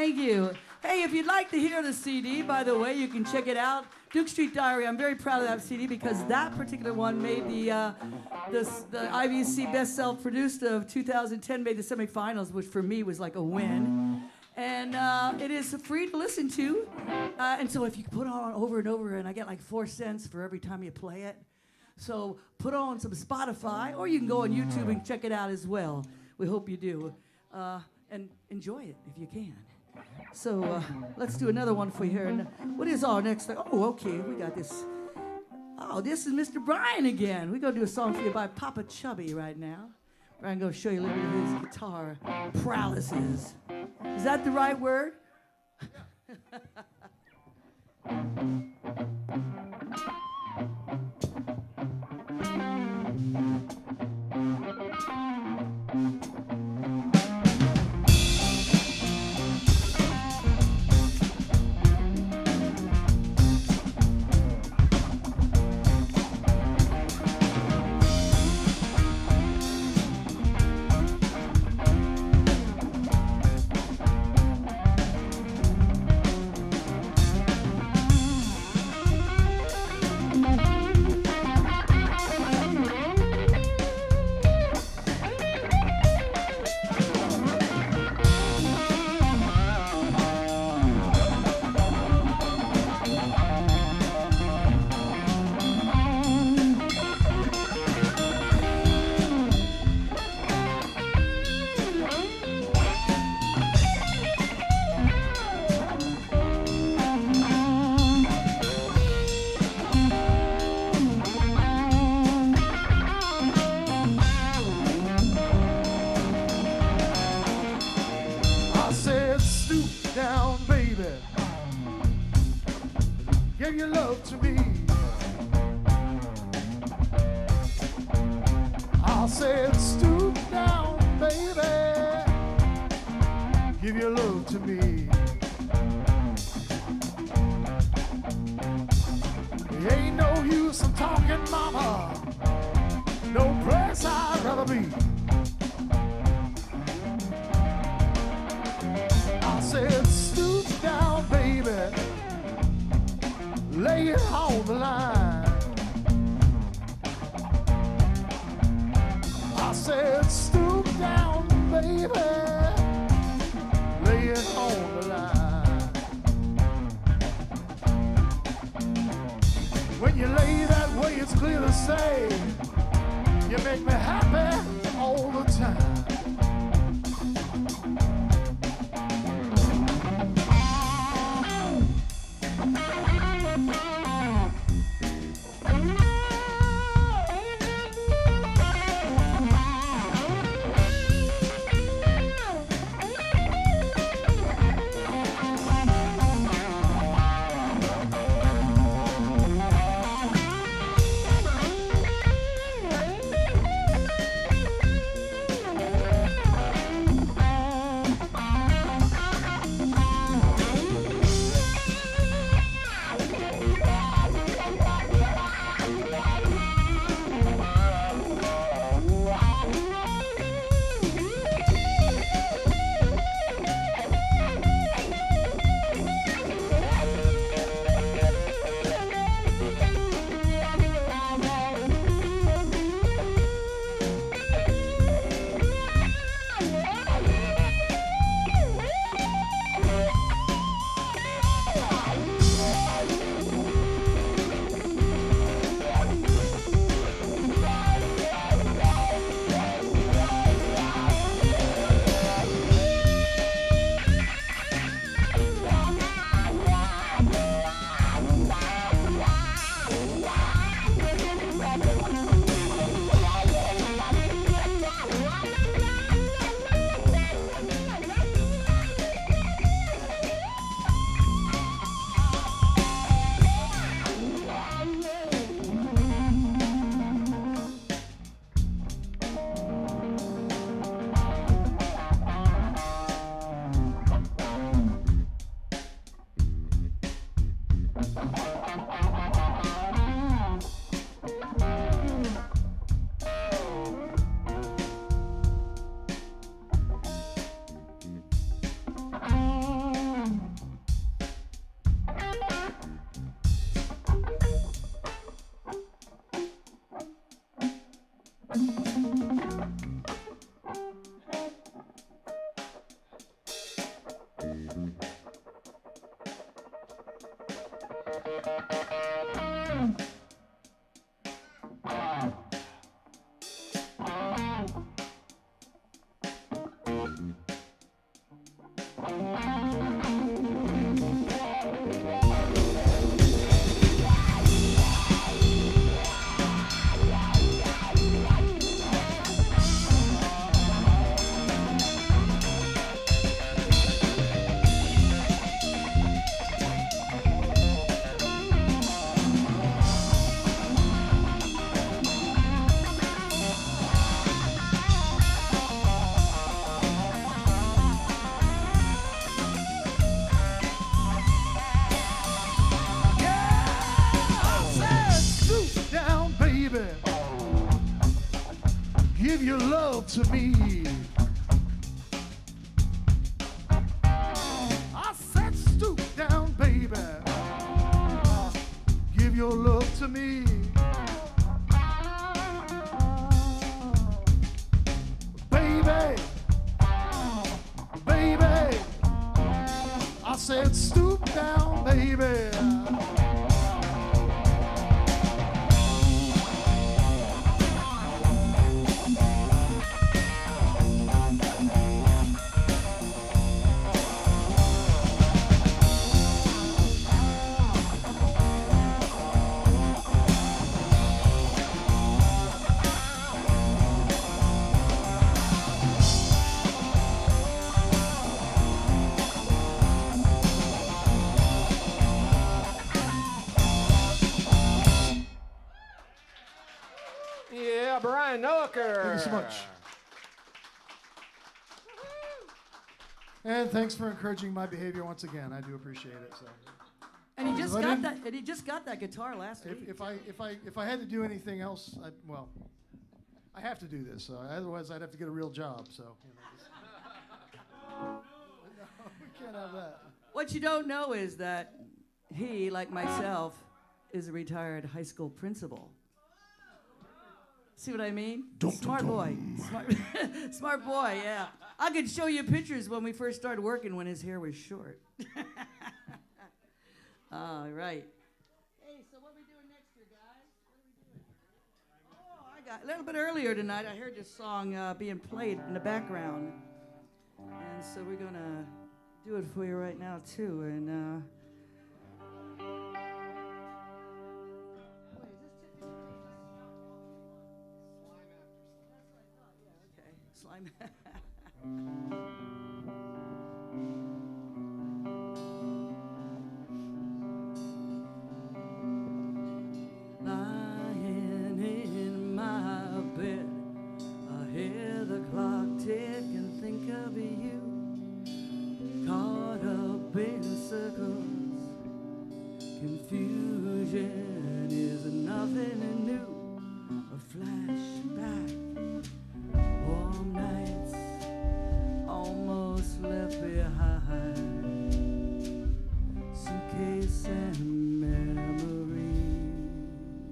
Thank you. Hey, if you'd like to hear the CD, by the way, you can check it out. Duke Street Diary. I'm very proud of that CD because that particular one made the IBC Best Self-Produced of 2010, made the semifinals, which for me was like a win. And it is free to listen to. And so if you put it on over and over, and I get like 4 cents for every time you play it. So put on some Spotify, or you can go on YouTube and check it out as well. We hope you do. And enjoy it if you can. So let's do another one for you here. And what is our next thing? Oh, okay, we got this. Oh, this is Mr. Brian again. We're going to do a song for you by Papa Chubby right now. Brian's going to show you a little bit of his guitar prowesses. Is that the right word? Give your love to me. I said, stoop down, baby. Give your love to me. Ain't no use in talking, mama. No place I'd rather be. I said, stoop down, baby. Lay it on the line. I said, stoop down, baby. Lay it on the line. When you lay that way, it's clear to say you make me happy all the time. Give your love to me. I said stoop down, baby. Give your love to me. Baby, baby. I said stoop down, baby. Brian Noaker. Thank you so much. And thanks for encouraging my behavior once again. I do appreciate it. So. And he just got that. And he just got that guitar last week. If I had to do anything else, I have to do this. Otherwise, I'd have to get a real job. So. No, we can't have that. What you don't know is that he, like myself, is a retired high school principal. See what I mean? Smart boy. Smart boy, yeah. I could show you pictures when we first started working when his hair was short. All right. Hey, so what are we doing next here, guys? What are we doing? Oh, I got a little bit earlier tonight, I heard this song being played in the background. And so we're going to do it for you right now, too. And slime. Lying in my bed, I hear the clock tick and think of you. Caught up in circles, confusion is nothing new. A flashback. Warm nights almost left behind, suitcase and memories.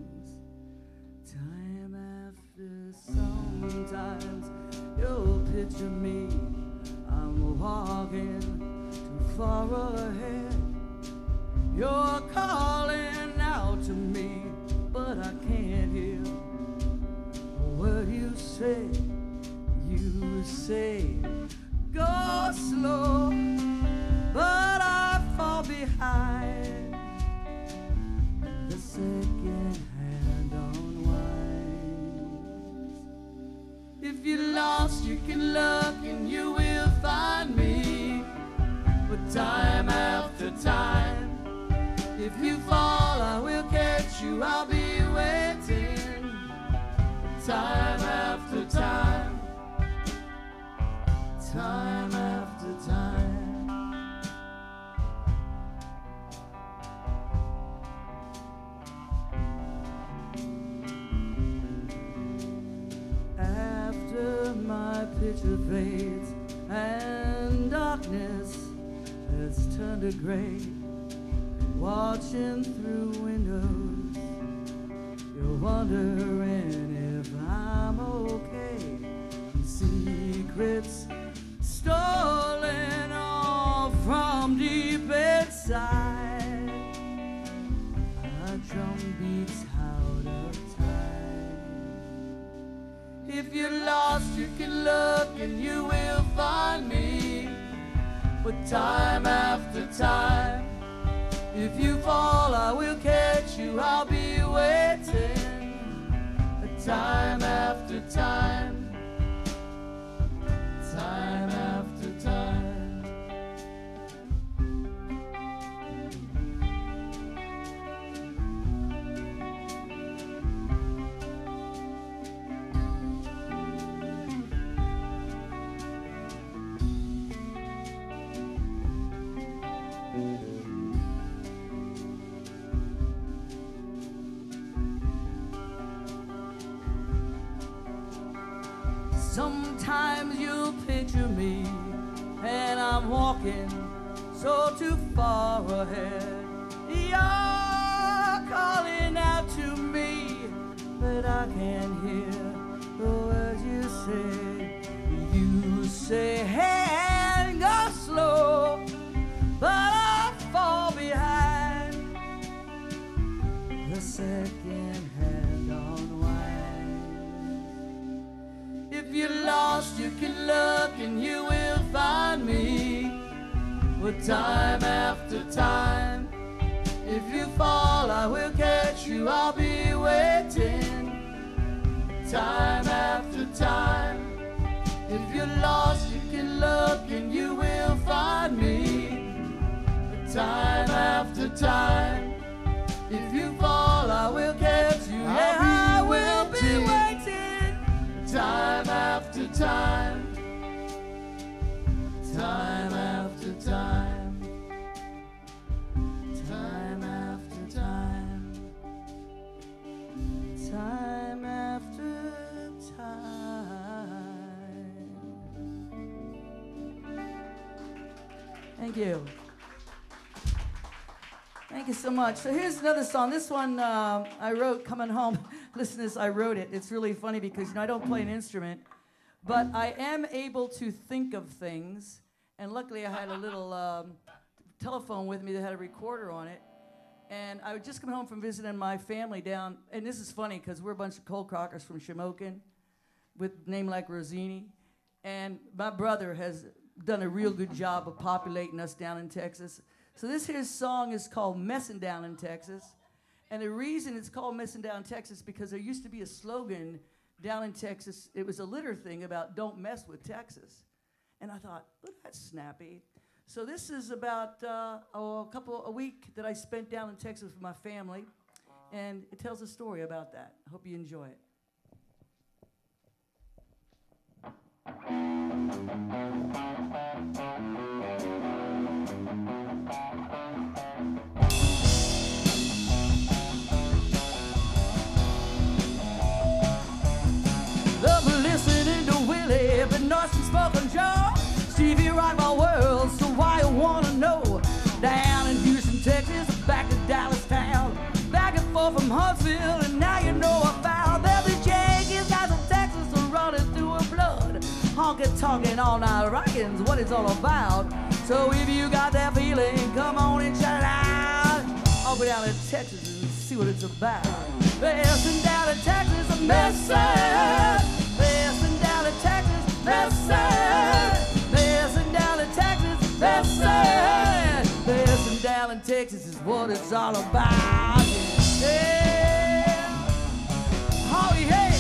Time after sometimes you'll picture me, I'm walking too far ahead. You're calling out to me, but I can't hear a word you say. You say, go slow, but I fall behind. The second hand unwinds. If you're lost, you can look and you will find me. But time after time, if you fall, I will catch you. I'll be waiting. Time after time. Time after time. After my picture fades and darkness has turned to gray, watching through windows, you're wondering if I'm okay. Secrets stolen all from deep inside. can look and you will find me. But time after time, if you fall, I will catch you. I'll be waiting. Time after time, time after time. Sometimes you'll picture me and I'm walking so too far ahead. You're calling out to me, but I can't hear the words you say. You say, hey, go slow, but I fall behind. The second hand unwind. If you're lost, you can look and you will find me. But time after time, if you fall, I will catch you. I'll be waiting. Time after time, if you're lost, you can look and you will find me. But time after time, if you fall, I will catch you. Yeah, I will be waiting. Time after time, time after time, time after time, time after time. Thank you. Thank you so much. So here's another song. This one I wrote coming home. Listen to this, I wrote it. It's really funny because, you know, I don't play an instrument, but I am able to think of things. And luckily I had a little telephone with me that had a recorder on it. And I was just coming home from visiting my family down, and this is funny because we're a bunch of cold crockers from Shamokin with a name like Rosini. And my brother has done a real good job of populating us down in Texas. So this here song is called Messin' Down in Texas. And the reason it's called Messin' Down Texas because there used to be a slogan down in Texas. It was a litter thing about don't mess with Texas. And I thought, well, that's snappy. So this is about a week that I spent down in Texas with my family. And it tells a story about that. I hope you enjoy it. Love listening to Willie, but not some smoking Joe. Stevie write my world, so why you wanna know? Down in Houston, Texas, back to Dallas town, back and forth from Huntsville, and now you know I found that the Yankees guys from Texas are running through her blood. Honkin' talking all night, rocking's what it's all about. So if you got that feeling, come on and shout it out. I'll go down to Texas and see what it's about. Listen down to Texas, a messin'. Listen down to Texas, messin'. Listen down to Texas, messin'. Listen down in Texas is what it's all about. Yeah. Oh yeah.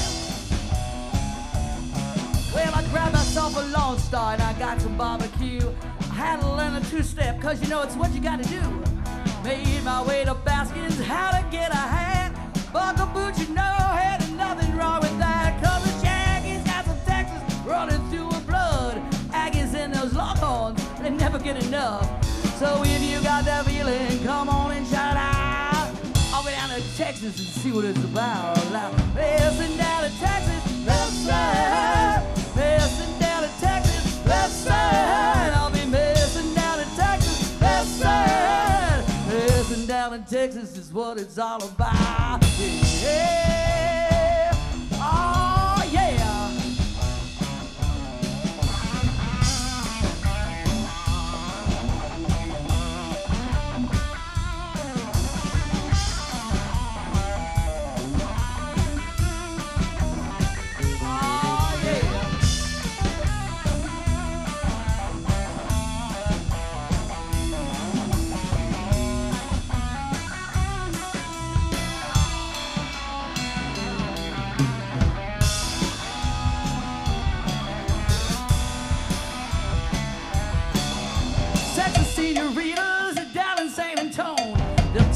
Well, I grabbed myself a Lone Star and I got some barbecue. I had to learn a two-step, cause you know it's what you gotta do. Made my way to Baskins, how to get a hat. Buckle boots, you know, had nothing wrong with that. Cause the Yankees got some Texas running through her blood. Aggies and those Longhorns, they never get enough. So if you got that feeling, come on and shout out. I'll go down to Texas and see what it's about. Listen down to Texas, listen. Listen down to Texas, listen. I'll be messing down to Texas, listen. Listen down in Texas is what it's all about. Yeah. Oh, yeah. Oh, yeah.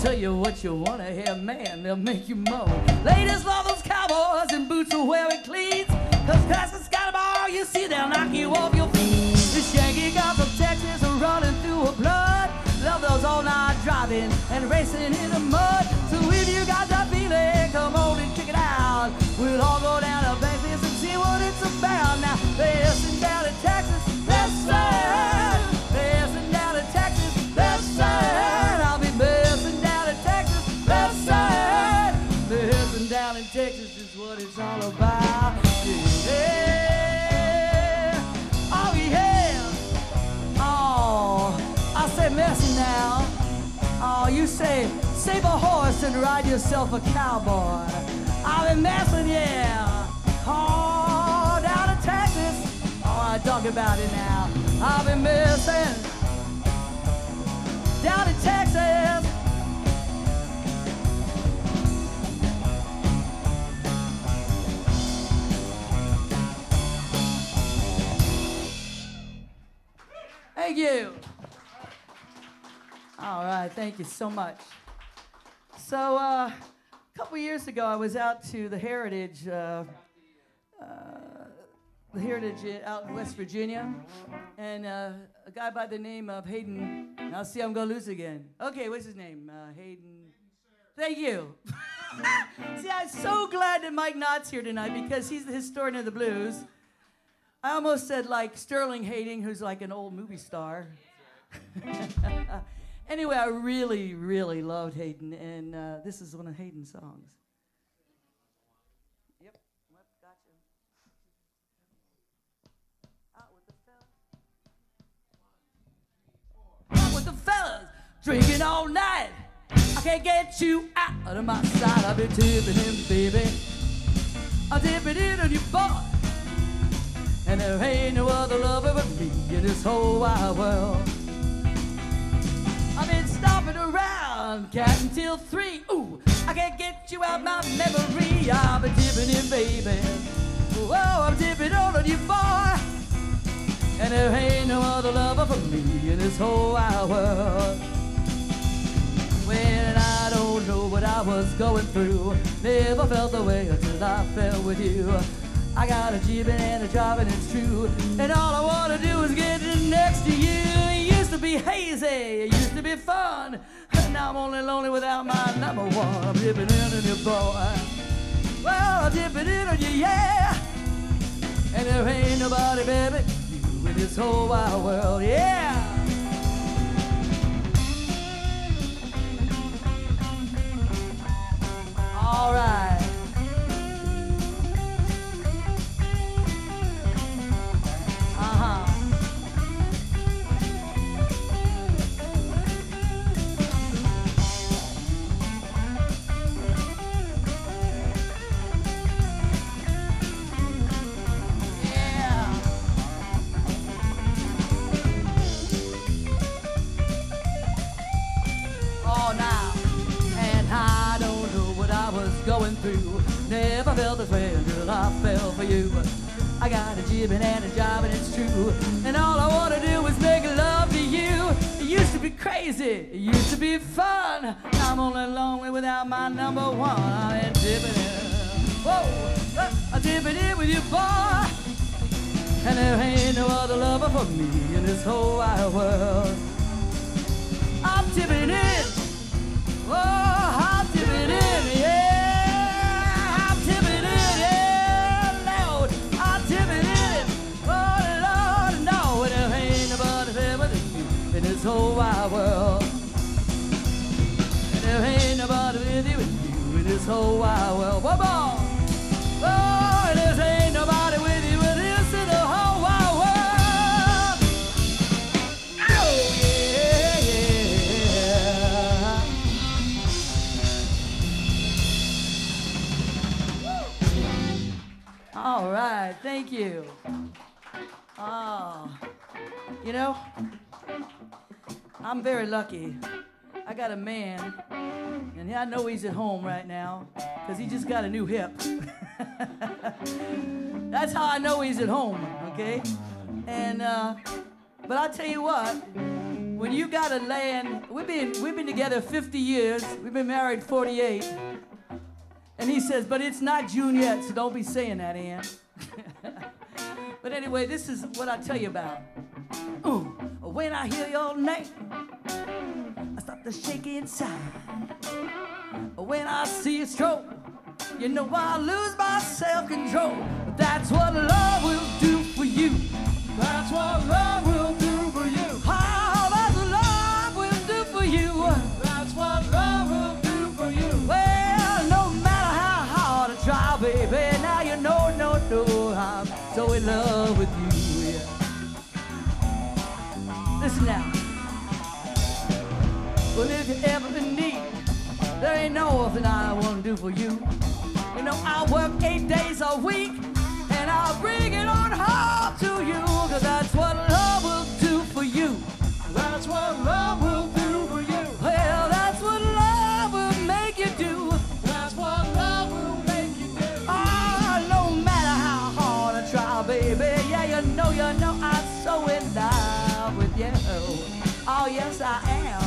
tell you what you want to hear, man, they'll make you moan. Ladies love those cowboys and boots are wearing cleats. Cause Classes got 'em all, you see, they'll knock you off your feet. The Shaggy guys from Texas are running through her blood. Love those all-night driving and racing in the mud. So if you got that feeling, come on and check it out. We'll all go down to Memphis and see what it's about. Now, listen down to Texas, listen. Listen down to Texas, listen. I'll be messing down to Texas, listen. Messing down in Texas is what it's all about. Yeah. Oh, yeah. Oh, I say messing now. Oh, you say, save a horse and ride yourself a cowboy. I've been messing, yeah. Oh, down in Texas. Oh, I talk about it now. I've been messing down in Texas. Thank you. All right, thank you so much. So, a couple years ago, I was out to the Heritage out in West Virginia, and a guy by the name of Hayden. Now, see, I'm gonna lose again. Okay, what's his name? Hayden. Thank you. See, I'm so glad that Mike Knott's here tonight because he's the historian of the blues. I almost said like Sterling Hayden, who's like an old movie star. Anyway, I really, really loved Hayden, and this is one of Hayden's songs. Yep, gotcha. Out with the fellas. Out with the fellas, drinking all night. I can't get you out of my sight. I've been tipping in, baby. I'm dipping in on you, boy. And there ain't no other lover but me in this whole wide world. I've been stomping around, counting till 3. Ooh, I can't get you out my memory. I've been dipping in, baby. Whoa, I'm dipping on you, boy. And there ain't no other lover for me in this whole wide world. When I don't know what I was going through, never felt the way until I fell with you. I got a jibbing and a jobbing, it's true. And all I want to do is get next to you. It used to be hazy, it used to be fun. And now I'm only lonely without my number one. I'm dipping in on you, boy. Well, I'm dipping in on you, yeah. And there ain't nobody, baby, you in this whole wide world, yeah. All right. Going through, never felt this way until I fell for you. I got a jibbing and a jobbing, it's true. And all I want to do is make love to you. It used to be crazy, it used to be fun. I'm only lonely without my number one. I'm dipping in, whoa, I'm dipping in with you, boy. And there ain't no other lover for me in this whole wide world. I'm dipping in, whoa, I'm dipping in, yeah. In this whole wide world, and there ain't nobody with you in this whole wide world. One more. Oh, and there ain't nobody with you in the whole wide world. Oh, yeah, yeah. All right, thank you. Oh, you know, I'm very lucky. I got a man, and I know he's at home right now, because he just got a new hip. That's how I know he's at home, okay? And, but I'll tell you what, When you got a land, we've been together 50 years. We've been married 48. And he says, but it's not June yet, so don't be saying that, Ann. But anyway, this is what I tell you about. When I hear your name, I start to shake inside. When I see you stroke, you know I lose my self-control. That's what love will do for you. That's what love will do for you. Oh, that's what love will do for you. That's what love will do for you. Well, no matter how hard I try, baby, now you know, I'm so in love with you. Yeah. Listen now. Well, if you ever in need, there ain't nothing I won't do for you. You know, I work 8 days a week, and I'll bring it on home to you, 'cause that's what love will do for you. That's what love will do for you. Well, that's what love will make you do. That's what love will make you do. Oh, no matter how hard I try, baby, yeah, you know, I'm so in love with you. Oh, yes, I am.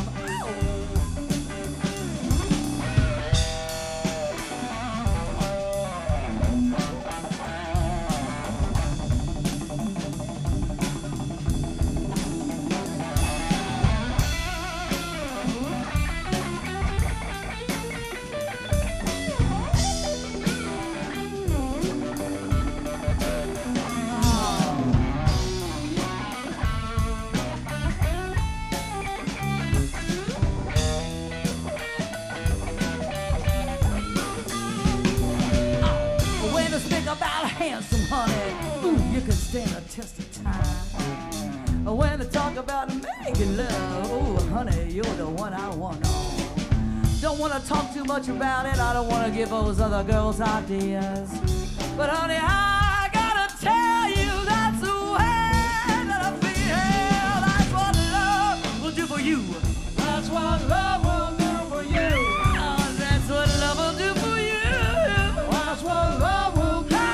About a handsome honey, ooh, you can stand a test of time. When I talk about making love, ooh, honey, you're the one I want on. Don't want to talk too much about it, I don't want to give those other girls ideas. But honey, I gotta tell you, that's the way that I feel. That's what love will do for you. That's what love will do for you. Oh, that's what love will do for you. That's what love will do.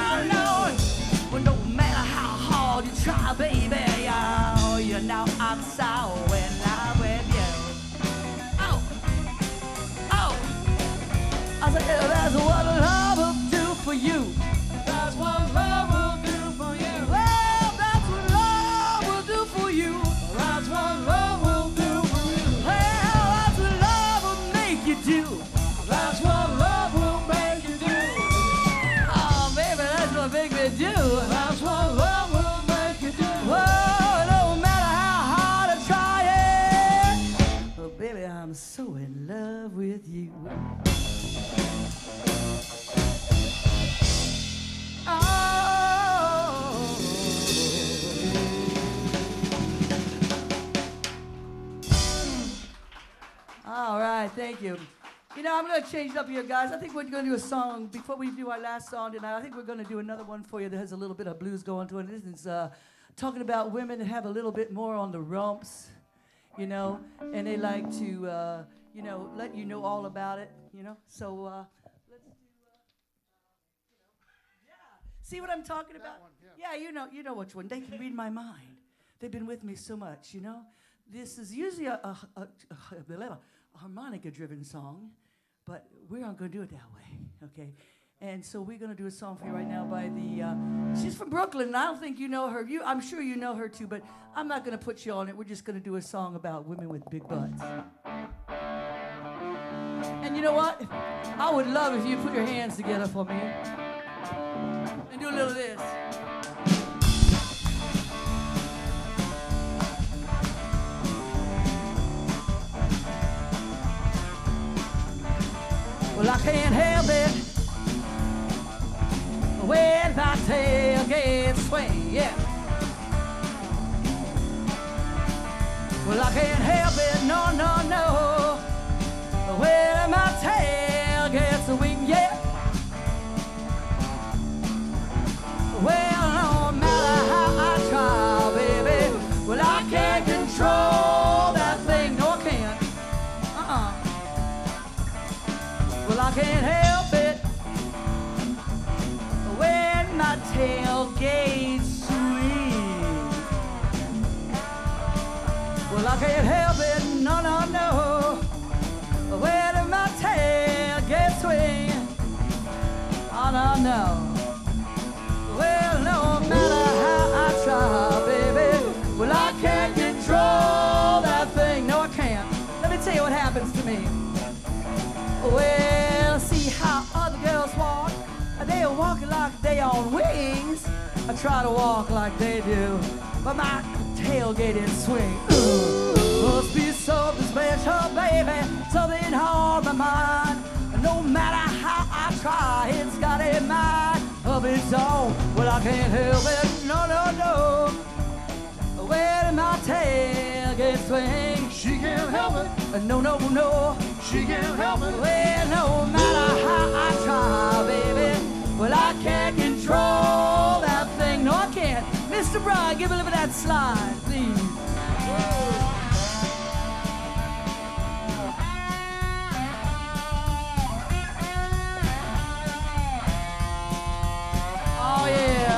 Try, baby, oh, you know I'm so in love with you. Oh, I said, yeah, that's what love will do for you. That's what love will do for you. Well, that's what love will do for you. That's what love will do for you. Well, that's what love will make you do. That's what love will make you do. Oh, baby, that's what make me do. That's what love will. I'm so in love with you. Oh. All right, thank you. You know, I'm going to change it up here, guys. I think we're going to do a song. Before we do our last song tonight, I think we're going to do another one for you that has a little bit of blues going to it. This is talking about women that have a little bit more on the rumps. You know, and they like to, you know, let you know all about it, you know. So let's do, yeah. See what I'm talking about? One, yeah, you know which one. They can read my mind. They've been with me so much, you know. This is usually a harmonica-driven song, but we aren't going to do it that way, okay? And so we're going to do a song for you right now by the, she's from Brooklyn, and I don't think you know her. I'm sure you know her too, but I'm not going to put you on it. We're just going to do a song about women with big butts. And you know what? I would love if you put your hands together for me and do a little of this. Well, I can't help it when my tailgate swing, yeah. Well, I can't help it, no, when my tailgate swing, yeah. Well, no matter how I try, baby, well, I can't control that thing, no, I can't. Well, I can't help it when my tailgate swing. Well, I can't help it, no, no, no. Where did my tailgate swing? Oh, no, no. Well, no matter how I try, baby, well, I can't control that thing. No, I can't. Let me tell you what happens to me. Well, see how other girls walk. They are walking like they on wings. I try to walk like they do, but my tailgate is swing. Must be something special, baby, something on my mind. No matter how I try, it's got a mind of its own. Well, I can't help it, no, no, no. Where did my tailgate swing? She can't help it. No, no, no. She can't help it. Well, no matter how I try, baby, well, I can't control that thing. No, I can't. Mr. Brian, give a little bit of that slide, please. Oh, yeah.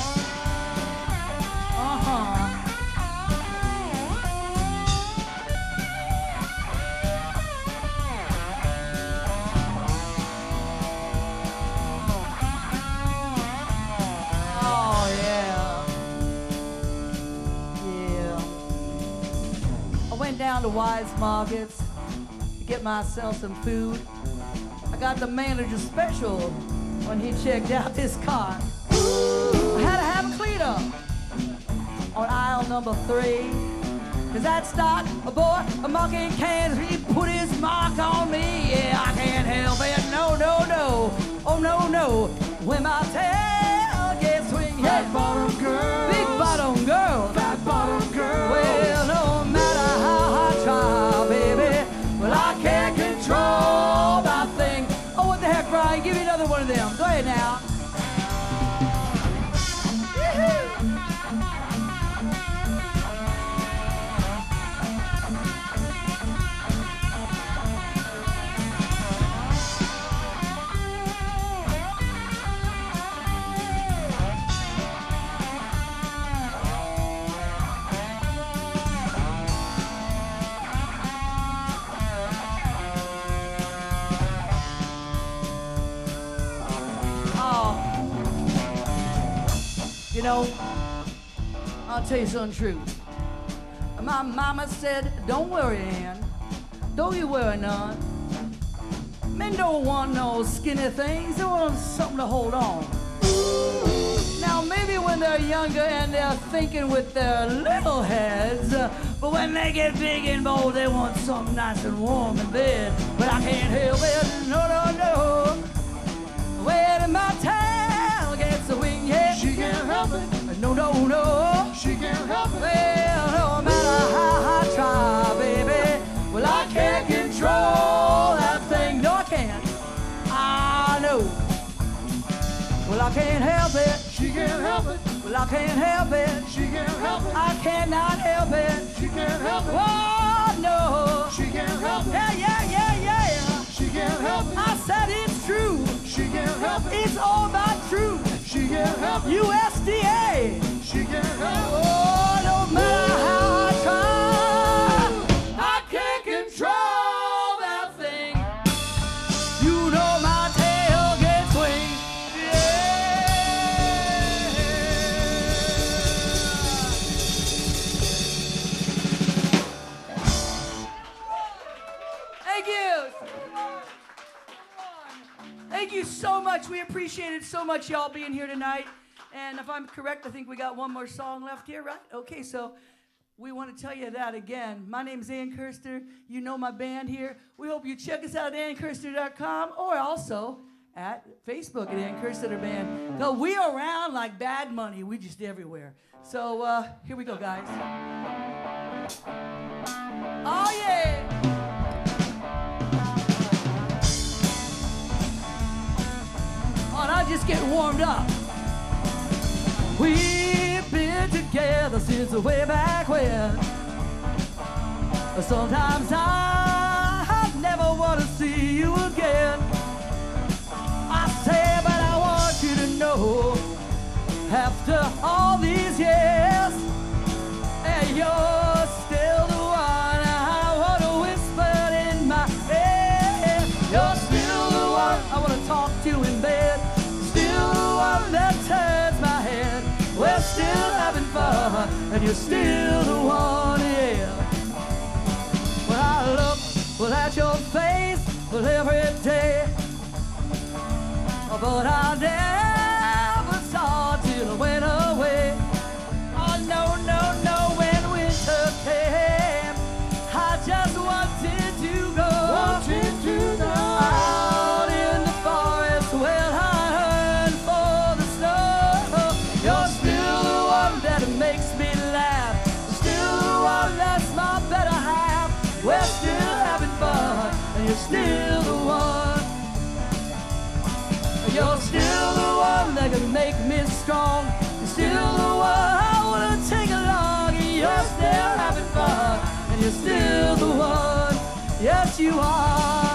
Down to Wise Markets to get myself some food. I got the manager special when he checked out this car. I had to have a cleanup on aisle number 3. Cause that stock, a boy, a monkey in Kansas, he put his mark on me. Yeah, I can't help it. No, no, no. Oh, no, no. When my tail gets swing, yeah. Fat bottom girl. Big bottom girl. Fat bottom girl. Well, no matter how I try, baby, well, I can't control that thing. Oh, what the heck, Brian? Give me another one of them. Go ahead now. You know, I'll tell you something true. My mama said, don't worry, Ann. Don't you worry none. Men don't want no skinny things. They want something to hold on. Now, maybe when they're younger and they're thinking with their little heads, but when they get big and bold, they want something nice and warm in bed. But I can't help it. No, no, no. Where did my tail get the wing? Yeah. She can't help it. No, no, no. She can't help it. Well, no matter how I try, baby, well, I can't control that thing. No, I can't. I know. Well, I can't help it. She can't help it. Well, I can't help it. She can't help it. I cannot help it. She can't help it. Oh, no. She can't help it. Yeah, yeah, yeah, yeah. She can't help it. I said it's true. She can't help it. It's all about truth. She can't help it. USDA. She can't help it. Oh, no matter how I try, I can't control that thing. You know my tailgate swing. Thank you. Thank you so much. We appreciate it so much, y'all being here tonight. And if I'm correct, I think we got one more song left here, right? Okay, so we want to tell you that again. My name's Ann Kerster. You know my band here. We hope you check us out at ANNKERSTETTER.com or also at Facebook at ANN KERSTETTER BAND. So we are around like bad money. We just everywhere. So here we go, guys. Oh, yeah. Oh, and I'll just get warmed up. We've been together since way back when. Sometimes I never want to see you again. I say, but I want you to know, after all these years, and you're still the you're still the one, yeah. When I look at your face every day, but I never saw till it went away. Oh no, no, no, when winter came, I just wanted to go out in the forest where I heard for the snow. You're still the one that makes me laugh, still the one that's my better half. We're still having fun, and you're still the one. You're still the one that can make me strong. You're still the one I wanna take along. You're still having fun, and you're still the one. Yes, you are.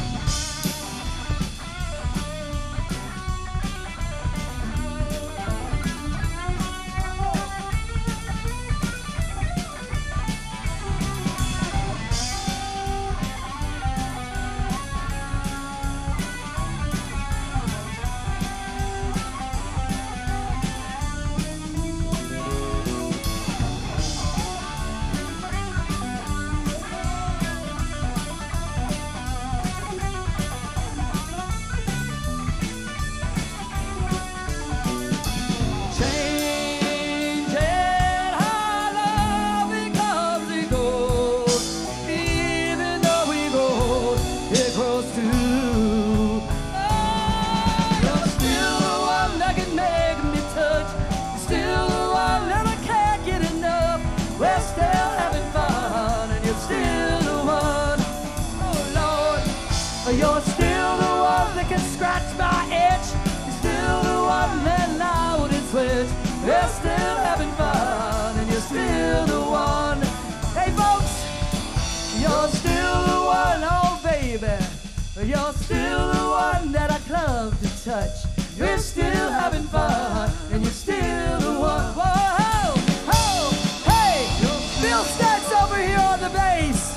You're still the one that can scratch my itch. You're still the one that I wouldn't switch. We're still having fun, and you're still the one. Hey folks, you're still the one, oh baby. You're still the one that I love to touch. We're still having fun, and you're still the one. Whoa, ho, hey, Bill Stacks over here on the bass.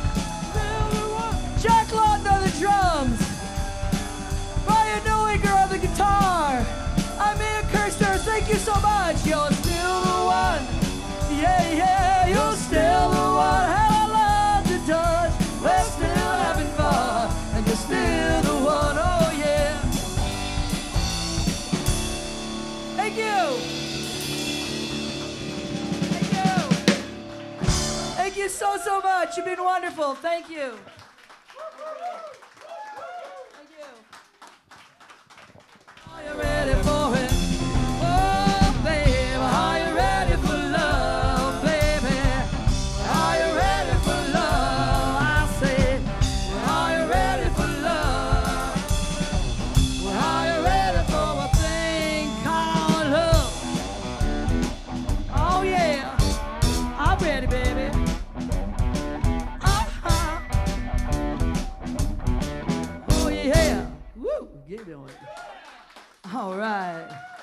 Jack Lawton on the drums. Brian Newinger on the guitar. I'm ANN Kerstner. Thank you so much. You're still the one. Yeah, yeah, you're still the one. How I love to touch. We're still having fun, and you're still the one. Oh yeah. Thank you. Thank you. Thank you so much. You've been wonderful. Thank you. Are you ready for it? Oh, baby, are you ready for love, baby? Are you ready for love? I say, are you ready for love? Are you ready for a thing called love? Oh, yeah, I'm ready, baby. Oh, yeah. Woo, get on it. All right.